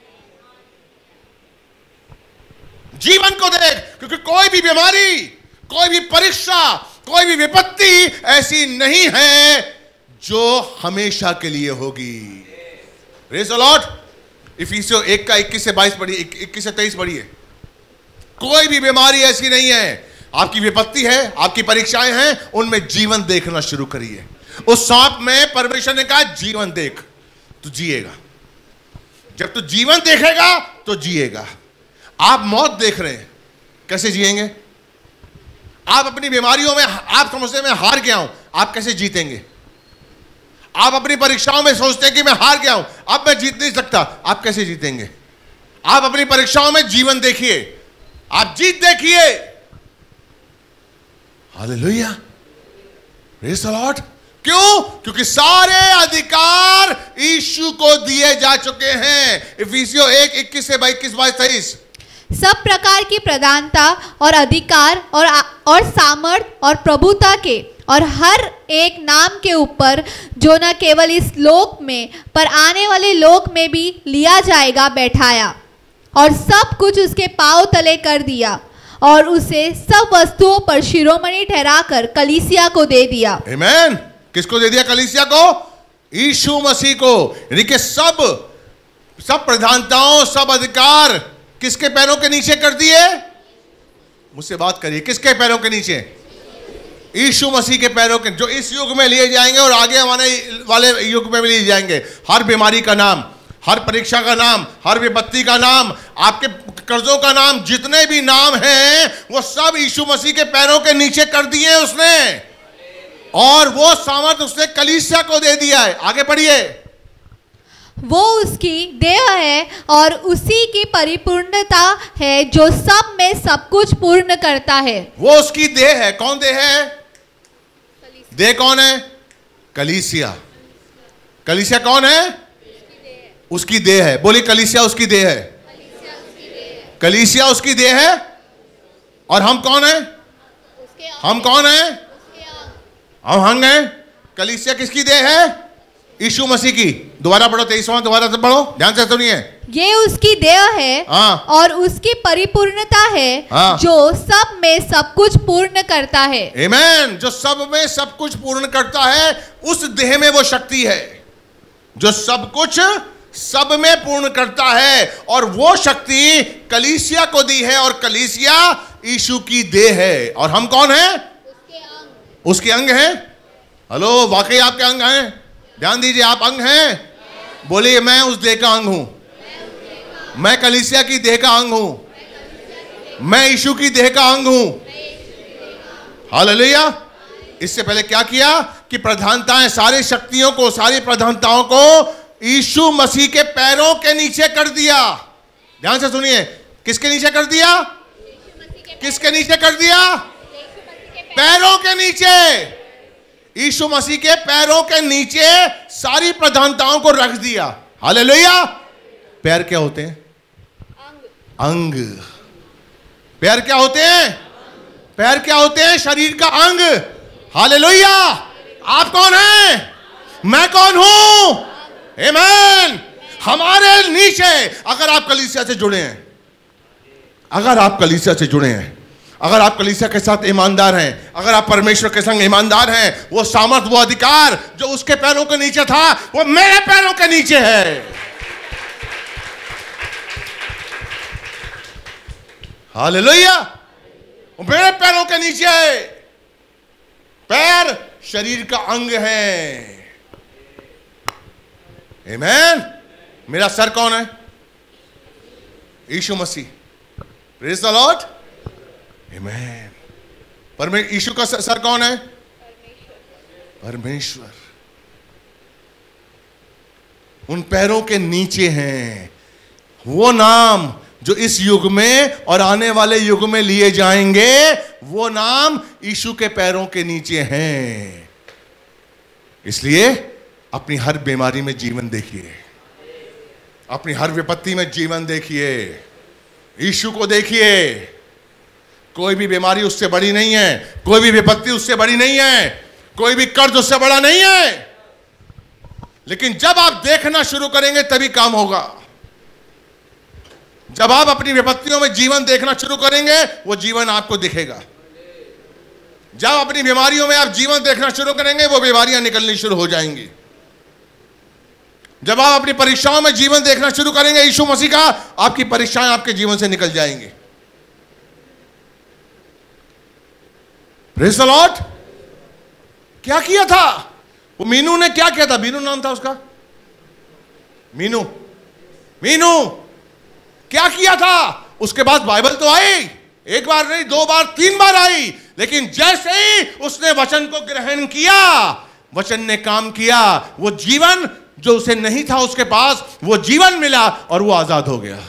जीवन को देख, क्योंकि कोई भी बीमारी, कोई भी परीक्षा, कोई भी विपत्ति ऐसी नहीं है जो हमेशा के लिए होगी। Praise the Lord. इफिसियों 1 का 21 से 22 पढ़िए, 21 से 23 पढ़िए। कोई भी बीमारी ऐसी नहीं है। आपकी विपत्ति है, आपकी परीक्षाएं हैं, उनमें जीवन देखना शुरू करिए। उस सांप में परमेश्वर ने कहा जीवन देख, तू जिएगा। जब तू जीवन देखेगा तो जिएगा। आप मौत देख रहे हैं, कैसे जिएंगे? आप अपनी बीमारियों में, आप समझते हैं मैं हार गया हूं, आप कैसे जीतेंगे? आप अपनी परीक्षाओं में सोचते हैं कि मैं हार गया हूं, अब मैं जीत नहीं सकता, आप कैसे जीतेंगे? आप अपनी परीक्षाओं में जीवन देखिए, आप जीत देखिए। Hallelujah, praise the Lord. क्यों? क्योंकि सारे अधिकार यीशु को दिए जा चुके हैं। इफिसियों 1:21 से 22-23। सब प्रकार की प्रधानता और अधिकार और सामर्थ और प्रभुता के और हर एक नाम के ऊपर जो न केवल इस लोक में पर आने वाले लोक में भी लिया जाएगा बैठाया, और सब कुछ उसके पांव तले कर दिया और उसे सब वस्तुओं पर शिरोमणि ठहराकर कलीसिया को दे दिया। आमीन। किसको दे दिया? कलीसिया को, यीशु मसीह को। यानी कि सब प्रधानताओं, सब अधिकार किसके पैरों के नीचे कर दिए? मुझसे बात करिए, किसके पैरों के नीचे? यीशु मसीह के पैरों के, जो इस युग में लिए जाएंगे और आगे आने वाले युग में भी लिए जाएंगे। हर बीमारी का नाम, हर परीक्षा का नाम, हर विपत्ति का नाम, आपके कर्जों का नाम, जितने भी नाम हैं वो सब यीशु मसीह के पैरों के नीचे कर दिए उसने, और वो सामर्थ उसने कलीसिया को दे दिया है। आगे पढ़िए। वो उसकी देह है और उसी की परिपूर्णता है जो सब में सब कुछ पूर्ण करता है। वो उसकी देह है। कौन देह है? देह कौन है? कलीसिया। कलीसिया कौन है? उसकी देह है। बोली, कलीसिया उसकी देह है। कलीसिया उसकी देह है। और हम कौन है? हम कौन है? हम अंग हैं। कलीसिया किसकी देह है? यीशु मसीह की। दोबारा पढ़ो, 23वां दोबारा से पढ़ो, ध्यान से सुनिए। ये उसकी देह है और उसकी परिपूर्णता है जो सब में सब कुछ पूर्ण करता है। आमीन। जो सब में सब कुछ पूर्ण करता है, उस देह में वो शक्ति है जो सब कुछ सब में पूर्ण करता है, और वो शक्ति कलीसिया को दी है, और कलीसिया यीशु की देह है। और हम कौन हैं? उसके अंग हैं। हेलो, वाकई आपके अंग हैं? ध्यान दीजिए, आप अंग हैं। बोलिए, मैं उस देह का अंग हूं। मैं कलीसिया की देह का अंग हूं। मैं यीशु की देह का अंग हूं। हालेलुया। इससे पहले क्या किया कि प्रधानताएं, सारी शक्तियों को, सारी प्रधानताओं को यीशु मसीह के पैरों के नीचे कर दिया। ध्यान से सुनिए, किसके नीचे कर दिया? किसके नीचे कर दिया? पैरों के नीचे। यीशु मसीह के पैरों के नीचे सारी प्रधानताओं को रख दिया। हालेलुया। पैर क्या होते हैं? अंग। पैर क्या होते हैं? पैर क्या होते हैं? शरीर का अंग। हालेलुया। आप कौन हैं? मैं कौन हूं? आमीन। हमारे नीचे, अगर आप कलीसिया से जुड़े हैं, अगर आप कलीसिया से जुड़े हैं, अगर आप कलीसिया के साथ ईमानदार हैं, अगर आप परमेश्वर के संग ईमानदार हैं, वो सामर्थ, वो अधिकार जो उसके पैरों के नीचे था, वो मेरे पैरों के नीचे है। हालेलुया। वो मेरे पैरों के नीचे है। पैर शरीर का अंग है। आमीन। मेरा सर कौन है? Yeshu Masih. Praise the Lord. आमीन। यीशु का सर कौन है? परमेश्वर। उन पैरों के नीचे हैं वो नाम जो इस युग में और आने वाले युग में लिए जाएंगे। वो नाम यीशु के पैरों के नीचे हैं। इसलिए अपनी हर बीमारी में जीवन देखिए, अपनी हर विपत्ति में जीवन देखिए, यीशु को देखिए। कोई भी बीमारी उससे बड़ी नहीं है, कोई भी विपत्ति उससे बड़ी नहीं है, कोई भी कर्ज उससे बड़ा नहीं है। लेकिन जब आप देखना शुरू करेंगे तभी काम होगा। जब आप अपनी विपत्तियों में जीवन देखना शुरू करेंगे, वो जीवन आपको दिखेगा। जब अपनी बीमारियों में आप जीवन देखना शुरू करेंगे, वो बीमारियां निकलनी शुरू हो जाएंगी। जब आप अपनी परीक्षाओं में जीवन देखना शुरू करेंगे यीशु मसीह का, आपकी परीक्षाएं आपके जीवन से निकल जाएंगी। Praise the Lord. क्या किया था वो मीनू ने? क्या किया था? मीनू नाम था उसका। मीनू क्या किया था? उसके बाद बाइबल तो आई, एक बार नहीं, 2 बार 3 बार आई, लेकिन जैसे ही उसने वचन को ग्रहण किया, वचन ने काम किया। वो जीवन जो उसे नहीं था उसके पास, वो जीवन मिला और वो आजाद हो गया।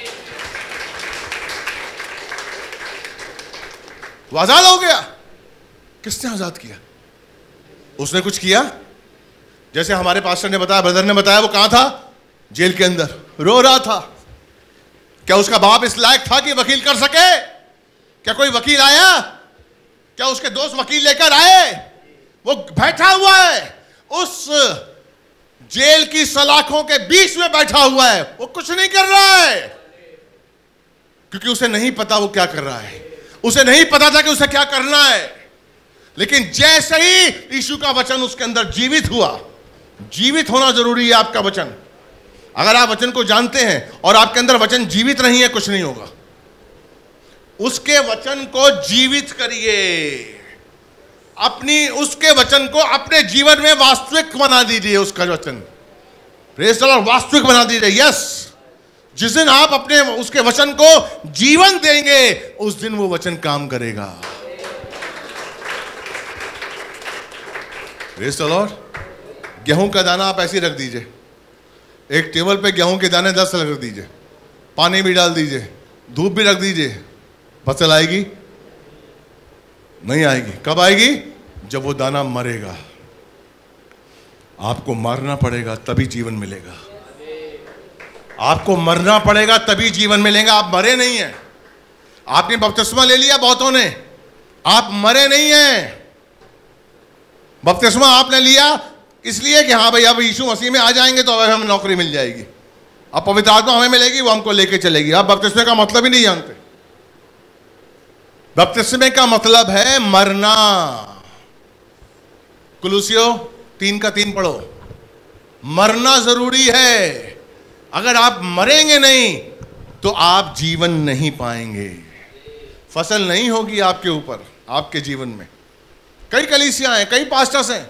वो आजाद हो गया। किसने आजाद किया? उसने कुछ किया? जैसे हमारे पास्टर ने बताया, ब्रदर ने बताया, वो कहां था? जेल के अंदर रो रहा था। क्या उसका बाप इस लायक था कि वकील कर सके? क्या कोई वकील आया? क्या उसके दोस्त वकील लेकर आए? वो बैठा हुआ है, उस जेल की सलाखों के बीच में बैठा हुआ है, वो कुछ नहीं कर रहा है, क्योंकि उसे नहीं पता वो क्या कर रहा है। उसे नहीं पता था कि उसे क्या करना है। लेकिन जैसे ही यीशु का वचन उसके अंदर जीवित हुआ, जीवित होना जरूरी है आपका वचन। अगर आप वचन को जानते हैं और आपके अंदर वचन जीवित नहीं है, कुछ नहीं होगा। उसके वचन को जीवित करिए, उसके वचन को अपने जीवन में वास्तविक बना दीजिए। उसका वचन प्रेज़ द लॉर्ड वास्तविक बना दीजिए। यस, जिस दिन आप अपने उसके वचन को जीवन देंगे, उस दिन वो वचन काम करेगा। Praise the Lord. गेहूं का दाना आप ऐसे ही रख दीजिए, एक टेबल पे गेहूं के दाने 10 रख दीजिए, पानी भी डाल दीजिए, धूप भी रख दीजिए, फसल आएगी? नहीं आएगी। कब आएगी? जब वो दाना मरेगा। आपको मरना पड़ेगा तभी जीवन मिलेगा। आपको मरना पड़ेगा तभी जीवन मिलेगा। आप मरे नहीं हैं। आपने बपतिस्मा ले लिया बहुतों ने, आप मरे नहीं हैं। बपतिस्मा आपने लिया इसलिए कि हाँ भाई अब यीशु मसीह में आ जाएंगे तो अब हमें नौकरी मिल जाएगी, अब पवित्र आत्मा हमें मिलेगी, वो हमको लेके चलेगी। आप बपतिस्मे का मतलब ही नहीं जानते। बपतिस्मे का मतलब है मरना। कुलुसियों 3:3 पढ़ो। मरना जरूरी है। अगर आप मरेंगे नहीं तो आप जीवन नहीं पाएंगे, फसल नहीं होगी आपके ऊपर, आपके जीवन में। कई कलीसियां हैं, कई पास्टर्स हैं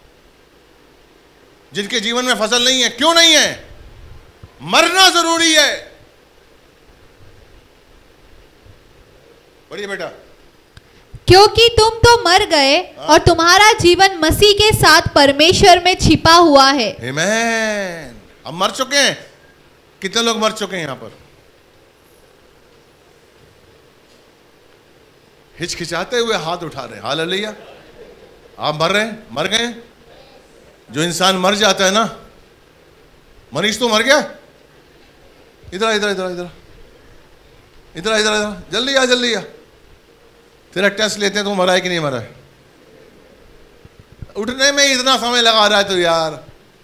जिनके जीवन में फसल नहीं है। क्यों नहीं है? मरना जरूरी है। बढ़िया बेटा। क्योंकि तुम तो मर गए और तुम्हारा जीवन मसीह के साथ परमेश्वर में छिपा हुआ है। आमीन। अब मर चुके हैं। कितने लोग मर चुके हैं यहां पर? हिचकिचाते हुए हाथ उठा रहे हैं। हालेलुया। आप मर रहे हैं? मर गए? जो इंसान मर जाता है ना, मनीष तो मर गया। इधर इधर इधर इधर इधर इधर इधर जल्दी आ, जल्दी आ। तेरा टेस्ट लेते हैं, तो मरा है कि नहीं मरा है। उठने में इतना समय लगा रहा है तो यार।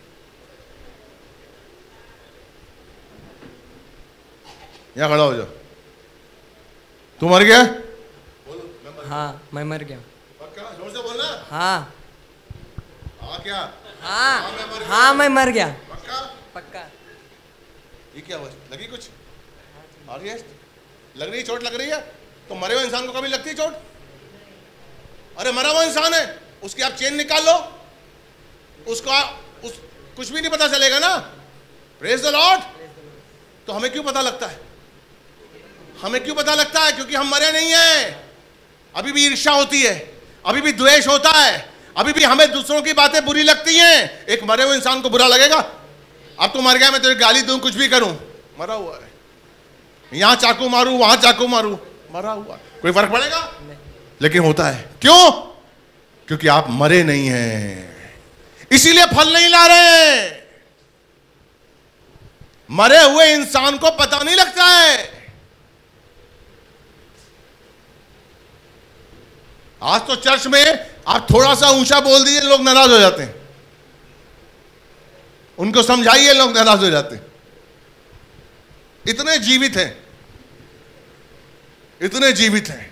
यहां खड़ा हो जाओ। तू मर गया? हाँ, मैं मर गया। पक्का? जोर से बोलना। हाँ। हाँ क्या? हाँ, मैं मर गया। पक्का? पक्का। ये क्या हुआ? लगी कुछ? आ रही है? लग रही है? चोट लग रही है? तो मरे हुए इंसान को कभी लगती है चोट? अरे मरा हुआ इंसान है, उसकी आप चेन निकाल लो, उसका कुछ भी नहीं पता चलेगा ना। Praise the Lord. तो हमें क्यों पता लगता है? हमें क्यों पता लगता है? क्योंकि हम मरे नहीं हैं। अभी भी ईर्ष्या होती है, अभी भी द्वेष होता है, अभी भी हमें दूसरों की बातें बुरी लगती हैं। एक मरे हुए इंसान को बुरा लगेगा? अब तू मर गया, मैं तुझे गाली दूं, कुछ भी करूं, मरा हुआ है। यहां चाकू मारूं, वहां चाकू मारूं, मरा हुआ, कोई फर्क पड़ेगा? लेकिन होता है। क्यों? क्योंकि आप मरे नहीं हैं, इसीलिए फल नहीं ला रहे। मरे हुए इंसान को पता नहीं लगता है। आज तो चर्च में आप थोड़ा सा ऊंचा बोल दीजिए, लोग नाराज हो जाते हैं। उनको समझाइए, लोग नाराज हो जाते हैं। इतने जीवित हैं, इतने जीवित हैं।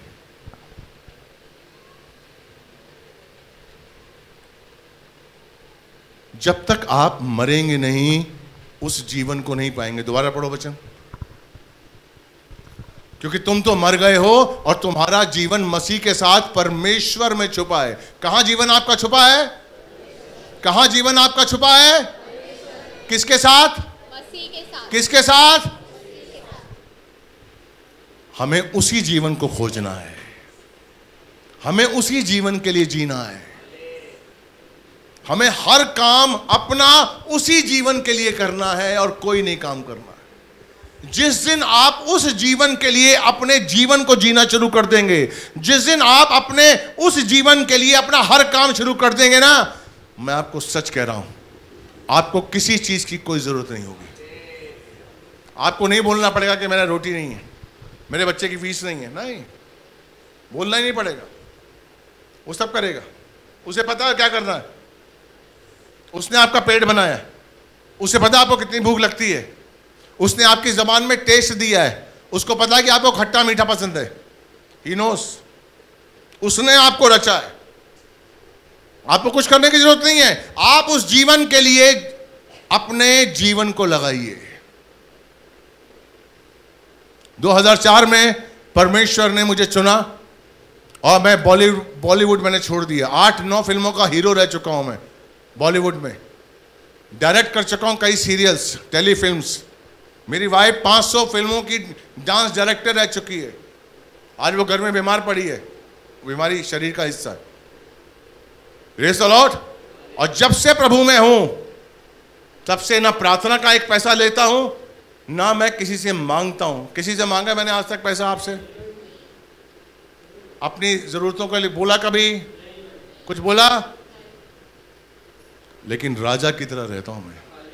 जब तक आप मरेंगे नहीं, उस जीवन को नहीं पाएंगे। दोबारा पढ़ो वचन। क्योंकि तुम तो मर गए हो और तुम्हारा जीवन मसीह के साथ परमेश्वर में छुपा है। कहां जीवन आपका छुपा है? कहां जीवन आपका छुपा है? किसके साथ? मसीह के साथ। किसके साथ? हमें उसी जीवन को खोजना है, हमें उसी जीवन के लिए जीना है। हमें हर काम अपना उसी जीवन के लिए करना है और कोई नहीं काम करना है। जिस दिन आप उस जीवन के लिए अपने जीवन को जीना शुरू कर देंगे, जिस दिन आप अपने उस जीवन के लिए अपना हर काम शुरू कर देंगे ना, मैं आपको सच कह रहा हूं, आपको किसी चीज की कोई जरूरत नहीं होगी। आपको नहीं बोलना पड़ेगा कि मेरा रोटी नहीं है, मेरे बच्चे की फीस नहीं है, नहीं, बोलना ही नहीं पड़ेगा, वो सब करेगा। उसे पता है क्या करना है, उसने आपका पेट बनाया, उसे पता है आपको कितनी भूख लगती है, उसने आपकी जबान में टेस्ट दिया है, उसको पता है कि आपको खट्टा मीठा पसंद है, ही नोस, उसने आपको रचा है, आपको कुछ करने की जरूरत नहीं है। आप उस जीवन के लिए अपने जीवन को लगाइए। 2004 में परमेश्वर ने मुझे चुना और मैं बॉलीवुड मैंने छोड़ दिया। 8-9 फिल्मों का हीरो रह चुका हूं मैं बॉलीवुड में, डायरेक्ट कर चुका हूं कई सीरियल्स, टेलीफिल्म्स। मेरी वाइफ 500 फिल्मों की डांस डायरेक्टर रह चुकी है। आज वो घर में बीमार पड़ी है, बीमारी शरीर का हिस्सा है। Praise the Lord. और जब से प्रभु में हूं, तब से ना प्रार्थना का एक पैसा लेता हूं, ना मैं किसी से मांगता हूं। किसी से मांगा मैंने आज तक पैसा आपसे? अपनी जरूरतों के लिए बोला कभी? कुछ बोला? लेकिन राजा की तरह रहता हूं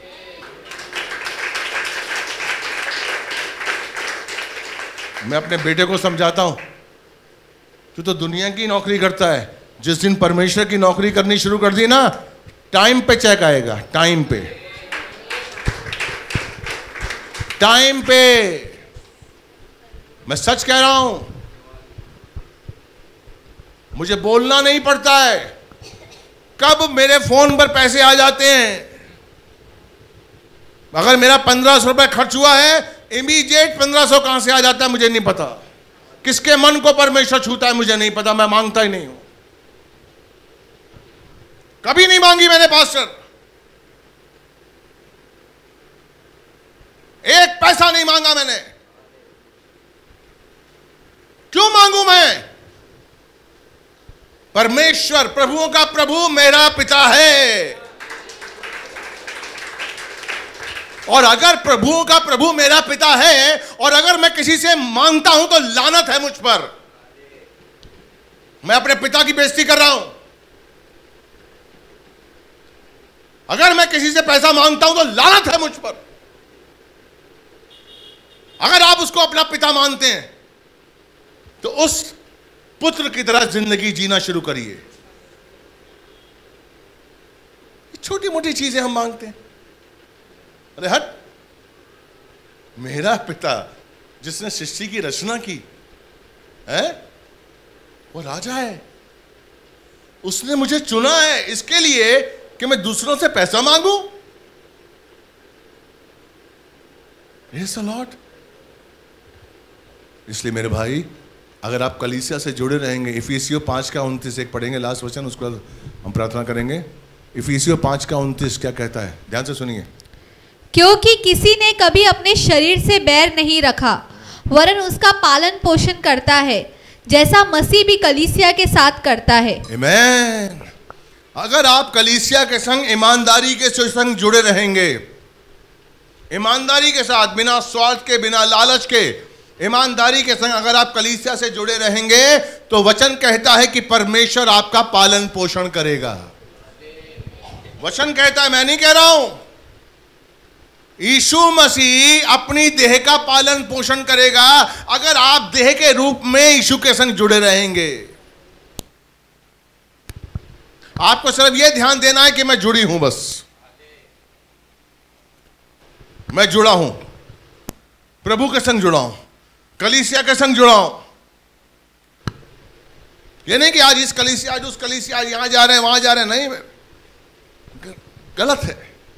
मैं अपने बेटे को समझाता हूं, तू तो दुनिया की नौकरी करता है, जिस दिन परमेश्वर की नौकरी करनी शुरू कर दी ना, टाइम पे चेक आएगा, टाइम पे, टाइम पे। मैं सच कह रहा हूं, मुझे बोलना नहीं पड़ता है कब मेरे फोन पर पैसे आ जाते हैं। अगर मेरा 1500 रुपए खर्च हुआ है, इमीडिएट 1500 कहां से आ जाता है मुझे नहीं पता। किसके मन को परमेश्वर छूता है मुझे नहीं पता, मैं मांगता ही नहीं हूं। कभी नहीं मांगी मैंने पास्टर, एक पैसा नहीं मांगा मैंने। क्यों मांगू मैं? परमेश्वर, प्रभुओं का प्रभु मेरा पिता है। और अगर प्रभुओं का प्रभु मेरा पिता है और अगर मैं किसी से मांगता हूं तो लानत है मुझ पर। मैं अपने पिता की बेइज्जती कर रहा हूं। अगर मैं किसी से पैसा मांगता हूं तो लानत है मुझ पर। अगर आप उसको अपना पिता मानते हैं तो उस पुत्र की तरह जिंदगी जीना शुरू करिए। छोटी मोटी चीजें हम मांगते हैं, अरे हट, मेरा पिता जिसने सृष्टि की रचना की है वो राजा है, उसने मुझे चुना है इसके लिए कि मैं दूसरों से पैसा मांगू। Praise the Lord. इसलिए मेरे भाई, अगर आप कलीसिया से जुड़े रहेंगे, इफिसियों 5:29 एक पढ़ेंगे, लास्ट वचन, उसके बाद हम प्रार्थना करेंगे। इफिसियों 5:29 क्या कहता है, ध्यान से सुनिए। क्योंकि किसी ने कभी अपने शरीर से बैर नहीं रखा, वरन उसका पालन पोषण करता है, जैसा मसीह भी कलीसिया के साथ करता है। आमीन। अगर आप कलीसिया के संग ईमानदारी के संग जुड़े रहेंगे, ईमानदारी के साथ, बिना स्वार्थ के, बिना लालच के, ईमानदारी के संग अगर आप कलीसिया से जुड़े रहेंगे, तो वचन कहता है कि परमेश्वर आपका पालन पोषण करेगा। वचन कहता है, मैं नहीं कह रहा हूं। यीशु मसीह अपनी देह का पालन पोषण करेगा अगर आप देह के रूप में यीशु के संग जुड़े रहेंगे। आपको सिर्फ यह ध्यान देना है कि मैं जुड़ी हूं, बस मैं जुड़ा हूं, प्रभु के संग जुड़ा हूं, कलीसिया के संग जुड़ा हूं। ये नहीं कि आज इस कलीसिया, आज उस कलीसिया, आज यहां जा रहे हैं, वहां जा रहे हैं, नहीं, गलत है।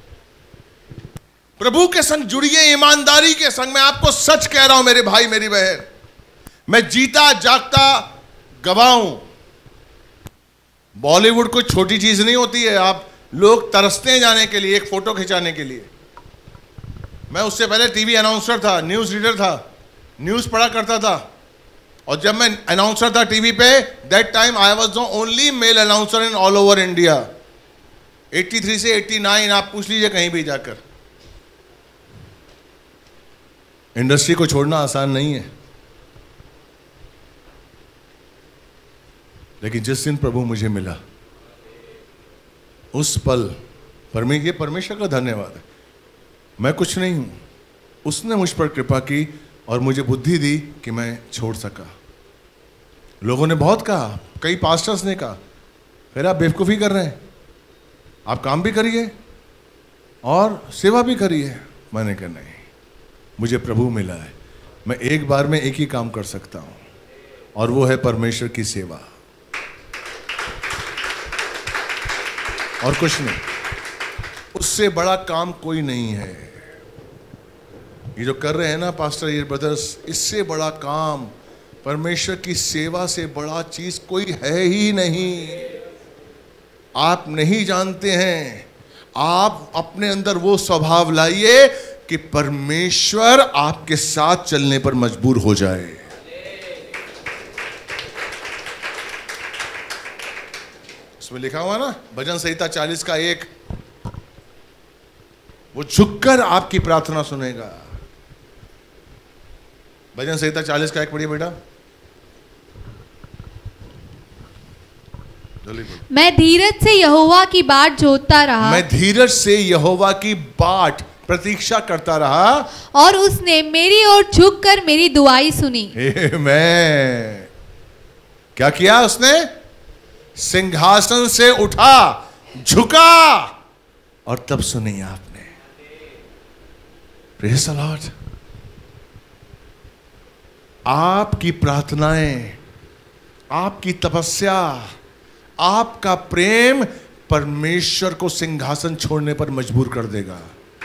प्रभु के संग जुड़िए, ईमानदारी के संग। मैं आपको सच कह रहा हूं मेरे भाई, मेरी बहन, मैं जीता जागता गवाह हूं। बॉलीवुड कोई छोटी चीज नहीं होती है। आप लोग तरसते हैं जाने के लिए, एक फोटो खिंचाने के लिए। मैं उससे पहले टीवी अनाउंसर था, न्यूज रीडर था, न्यूज पढ़ा करता था। और जब मैं अनाउंसर था टीवी पे, that time I was the only male announcer in all over India. 83 से 89 आप पूछ लीजिए कहीं भी जाकर। इंडस्ट्री को छोड़ना आसान नहीं है, लेकिन जिस दिन प्रभु मुझे मिला उस पल ये परमेश्वर का धन्यवाद है। मैं कुछ नहीं हूं, उसने मुझ पर कृपा की और मुझे बुद्धि दी कि मैं छोड़ सका। लोगों ने बहुत कहा, कई पास्टर्स ने कहा, फिर आप बेवकूफ़ी कर रहे हैं, आप काम भी करिए और सेवा भी करिए। मैंने कहा नहीं, मुझे प्रभु मिला है, मैं एक बार में एक ही काम कर सकता हूं और वो है परमेश्वर की सेवा, और कुछ नहीं। उससे बड़ा काम कोई नहीं है। ये जो कर रहे हैं ना पास्टर ये ब्रदर्स, इससे बड़ा काम, परमेश्वर की सेवा से बड़ा चीज कोई है ही नहीं। आप नहीं जानते हैं, आप अपने अंदर वो स्वभाव लाइए कि परमेश्वर आपके साथ चलने पर मजबूर हो जाए। उसमें लिखा हुआ ना भजन संहिता 40 का 1, वो झुककर आपकी प्रार्थना सुनेगा। भजन संहिता 40 का 1 पढ़िए बेटा। मैं धीरज से यहोवा की बाट जोतता रहा, मैं धीरज से यहोवा की बाट प्रतीक्षा करता रहा, और उसने मेरी ओर झुककर मेरी दुआई सुनी। मैं क्या किया? उसने सिंहासन से उठा, झुका और तब सुनी आपने। Praise the Lord. आपकी प्रार्थनाएं, आपकी तपस्या, आपका प्रेम परमेश्वर को सिंहासन छोड़ने पर मजबूर कर देगा।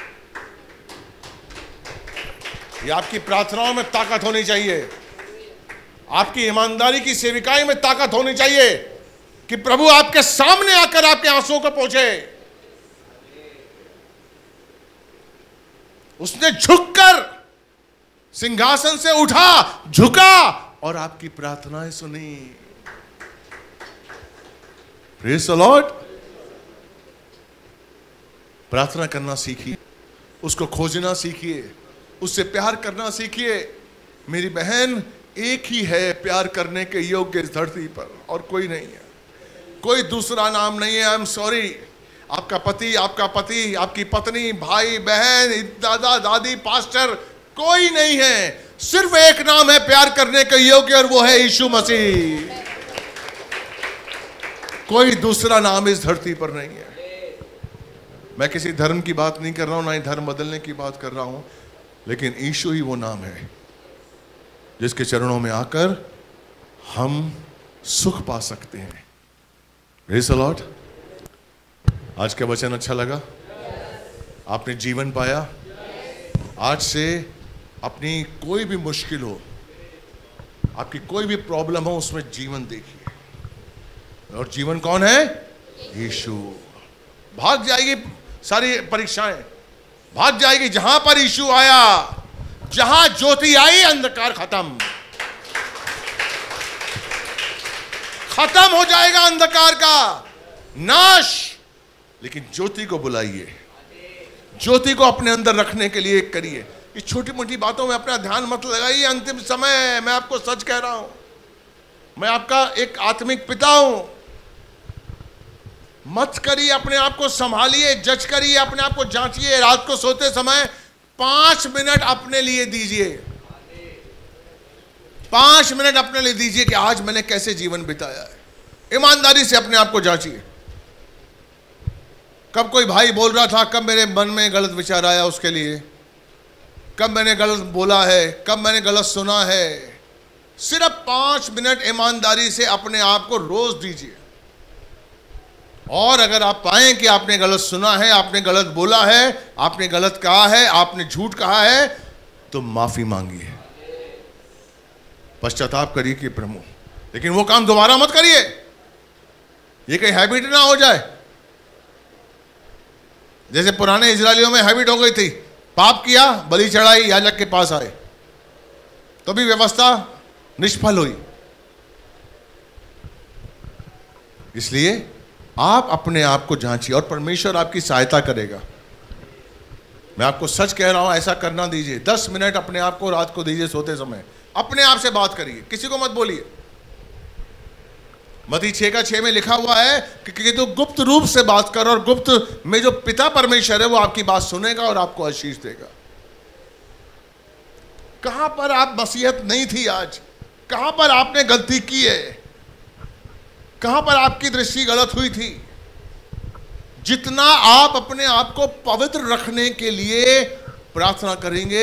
ये आपकी प्रार्थनाओं में ताकत होनी चाहिए, आपकी ईमानदारी की सेविकाई में ताकत होनी चाहिए कि प्रभु आपके सामने आकर आपके आंसुओं को पहुंचे। उसने झुककर सिंहासन से उठा, झुका और आपकी प्रार्थनाएं सुनी। Praise the Lord. प्रार्थना करना सीखिए, उसको खोजना सीखिए, उससे प्यार करना सीखिए। मेरी बहन एक ही है प्यार करने के योग्य इस धरती पर, और कोई नहीं है, कोई दूसरा नाम नहीं है। आई एम सॉरी, आपका पति, आपकी पत्नी, भाई बहन, दादा दादी, पास्टर, कोई नहीं है। सिर्फ एक नाम है प्यार करने के योग्य, और वो है यीशु मसीह। कोई दूसरा नाम इस धरती पर नहीं है। मैं किसी धर्म की बात नहीं कर रहा हूं, ना ही धर्म बदलने की बात कर रहा हूं, लेकिन यीशु ही वो नाम है जिसके चरणों में आकर हम सुख पा सकते हैं। Praise the Lord. आज का वचन अच्छा लगा? आपने जीवन पाया? आज से अपनी कोई भी मुश्किल हो, आपकी कोई भी प्रॉब्लम हो, उसमें जीवन देखिए। और जीवन कौन है? यीशु। भाग जाएगी सारी परीक्षाएं, भाग जाएगी। जहां पर यीशु आया, जहां ज्योति आई, अंधकार खत्म। खत्म हो जाएगा अंधकार का नाश। लेकिन ज्योति को बुलाइए, ज्योति को अपने अंदर रखने के लिए करिए। इस छोटी मोटी बातों में अपना ध्यान मत लगाइए। अंतिम समय, मैं आपको सच कह रहा हूं, मैं आपका एक आत्मिक पिता हूं। मत करिए, अपने आप को संभालिए, जज करिए, अपने आप को जांचिए। रात को सोते समय 5 मिनट अपने लिए दीजिए, 5 मिनट अपने लिए दीजिए कि आज मैंने कैसे जीवन बिताया है। ईमानदारी से अपने आप को जांचिए। कब कोई भाई बोल रहा था, कब मेरे मन में गलत विचार आया उसके लिए, कब मैंने गलत बोला है, कब मैंने गलत सुना है। सिर्फ 5 मिनट ईमानदारी से अपने आप को रोज दीजिए। और अगर आप पाएं कि आपने गलत सुना है, आपने गलत बोला है, आपने गलत कहा है, आपने झूठ कहा है, तो माफी मांगिए, पश्चाताप करिए कि प्रभु, लेकिन वो काम दोबारा मत करिए। ये कहीं हैबिट ना हो जाए, जैसे पुराने इजरायलियों में हैबिट हो गई थी। पाप किया, बलि चढ़ाई, याजक के पास आए, तो भी व्यवस्था निष्फल हुई। इसलिए आप अपने आप को जांचिए और परमेश्वर आपकी सहायता करेगा। मैं आपको सच कह रहा हूं, ऐसा करना दीजिए। 10 मिनट अपने आप को रात को दीजिए, सोते समय अपने आप से बात करिए, किसी को मत बोलिए। मत्ती 6:6 में लिखा हुआ है कि तो गुप्त रूप से बात कर, और गुप्त में जो पिता परमेश्वर है वो आपकी बात सुनेगा और आपको आशीष देगा। कहां पर आप मसीहत नहीं थी आज? कहां पर आपने गलती की है? कहां पर आपकी दृष्टि गलत हुई थी? जितना आप अपने आप को पवित्र रखने के लिए प्रार्थना करेंगे,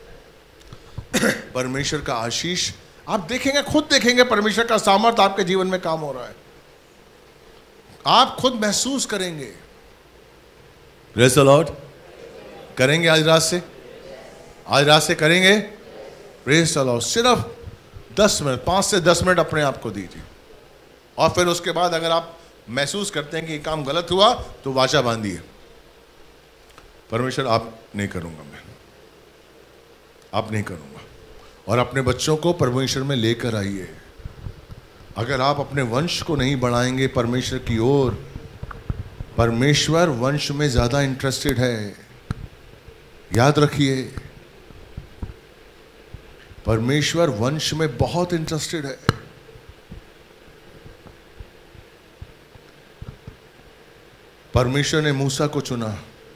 परमेश्वर का आशीष आप देखेंगे, खुद देखेंगे परमेश्वर का सामर्थ्य आपके जीवन में काम हो रहा है। आप खुद महसूस करेंगे। Praise the Lord. करेंगे आज रात से? आज रात से करेंगे? Praise the Lord. सिर्फ 10 मिनट, 5 से 10 मिनट अपने आप को दीजिए, और फिर उसके बाद अगर आप महसूस करते हैं कि ये काम गलत हुआ तो वाचा बांधिए, परमेश्वर आप नहीं करूंगा, मैं आप नहीं करूंगा। और अपने बच्चों को परमेश्वर में लेकर आइए। अगर आप अपने वंश को नहीं बढ़ाएंगे परमेश्वर की ओर, परमेश्वर वंश में ज्यादा इंटरेस्टेड है, याद रखिए। परमेश्वर वंश में बहुत इंटरेस्टेड है। परमेश्वर ने मूसा को चुना,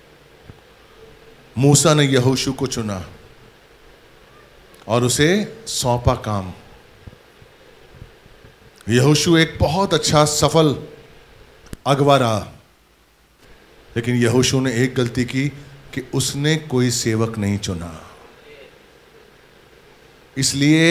मूसा ने यहोशू को चुना और उसे सौंपा काम। यहोशू एक बहुत अच्छा सफल अगवा रहा, लेकिन यहोशू ने एक गलती की कि उसने कोई सेवक नहीं चुना। इसलिए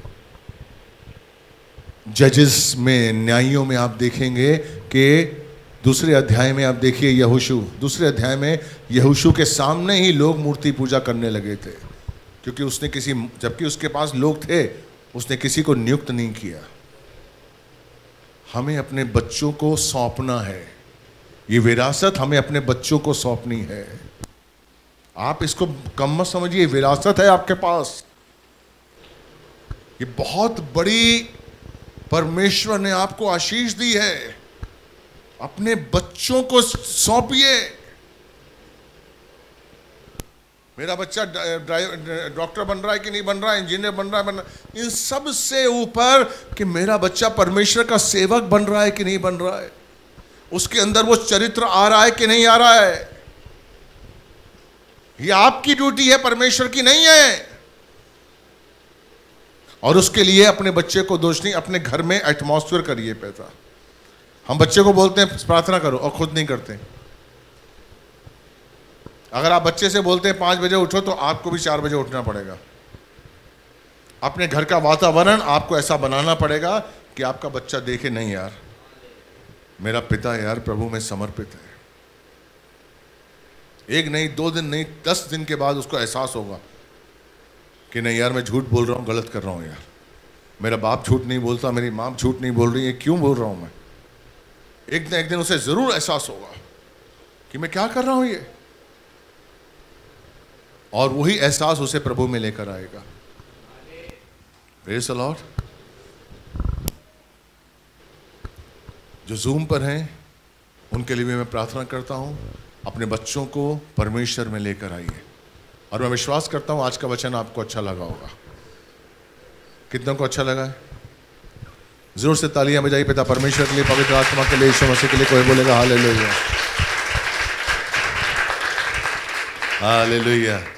जजेस में, न्यायियों में आप देखेंगे कि दूसरे अध्याय में आप देखिए, यहोशू दूसरे अध्याय में यहोशू के सामने ही लोग मूर्ति पूजा करने लगे थे, क्योंकि उसने किसी, जबकि उसके पास लोग थे, उसने किसी को नियुक्त नहीं किया। हमें अपने बच्चों को सौंपना है, ये विरासत हमें अपने बच्चों को सौंपनी है। आप इसको कम मत समझिए, विरासत है आपके पास, ये बहुत बड़ी परमेश्वर ने आपको आशीष दी है। अपने बच्चों को सौंपिए। मेरा बच्चा डॉक्टर बन रहा है कि नहीं बन रहा है, इंजीनियर बन रहा है, इन सब से ऊपर कि मेरा बच्चा परमेश्वर का सेवक बन रहा है कि नहीं बन रहा है, उसके अंदर वो चरित्र आ रहा है कि नहीं आ रहा है। ये आपकी ड्यूटी है, परमेश्वर की नहीं है। और उसके लिए अपने बच्चे को दोष नहीं, अपने घर में एटमॉस्फेयर करिए पैदा। हम बच्चे को बोलते हैं प्रार्थना करो और खुद नहीं करते। अगर आप बच्चे से बोलते हैं 5 बजे उठो, तो आपको भी 4 बजे उठना पड़ेगा। अपने घर का वातावरण आपको ऐसा बनाना पड़ेगा कि आपका बच्चा देखे, नहीं यार मेरा पिता यार प्रभु में समर्पित है। एक नहीं, 2 दिन नहीं, 10 दिन के बाद उसको एहसास होगा कि नहीं यार मैं झूठ बोल रहा हूँ, गलत कर रहा हूँ यार, मेरा बाप झूठ नहीं बोलता, मेरी माँ झूठ नहीं बोल रही है, क्यों बोल रहा हूँ मैं। एक न एक दिन उसे जरूर एहसास होगा कि मैं क्या कर रहा हूं ये, और वही एहसास उसे प्रभु में लेकर आएगा। Praise the Lord. जो जूम पर हैं उनके लिए भी मैं प्रार्थना करता हूं, अपने बच्चों को परमेश्वर में लेकर आइए। और मैं विश्वास करता हूं आज का वचन आपको अच्छा लगा होगा। कितनों को अच्छा लगा है? जोर से तालियां बजाइए पिता परमेश्वर के लिए, पवित्र आत्मा के लिए, यीशु मसीह के लिए। कोई बोलेगा हालेलुया, हालेलुया।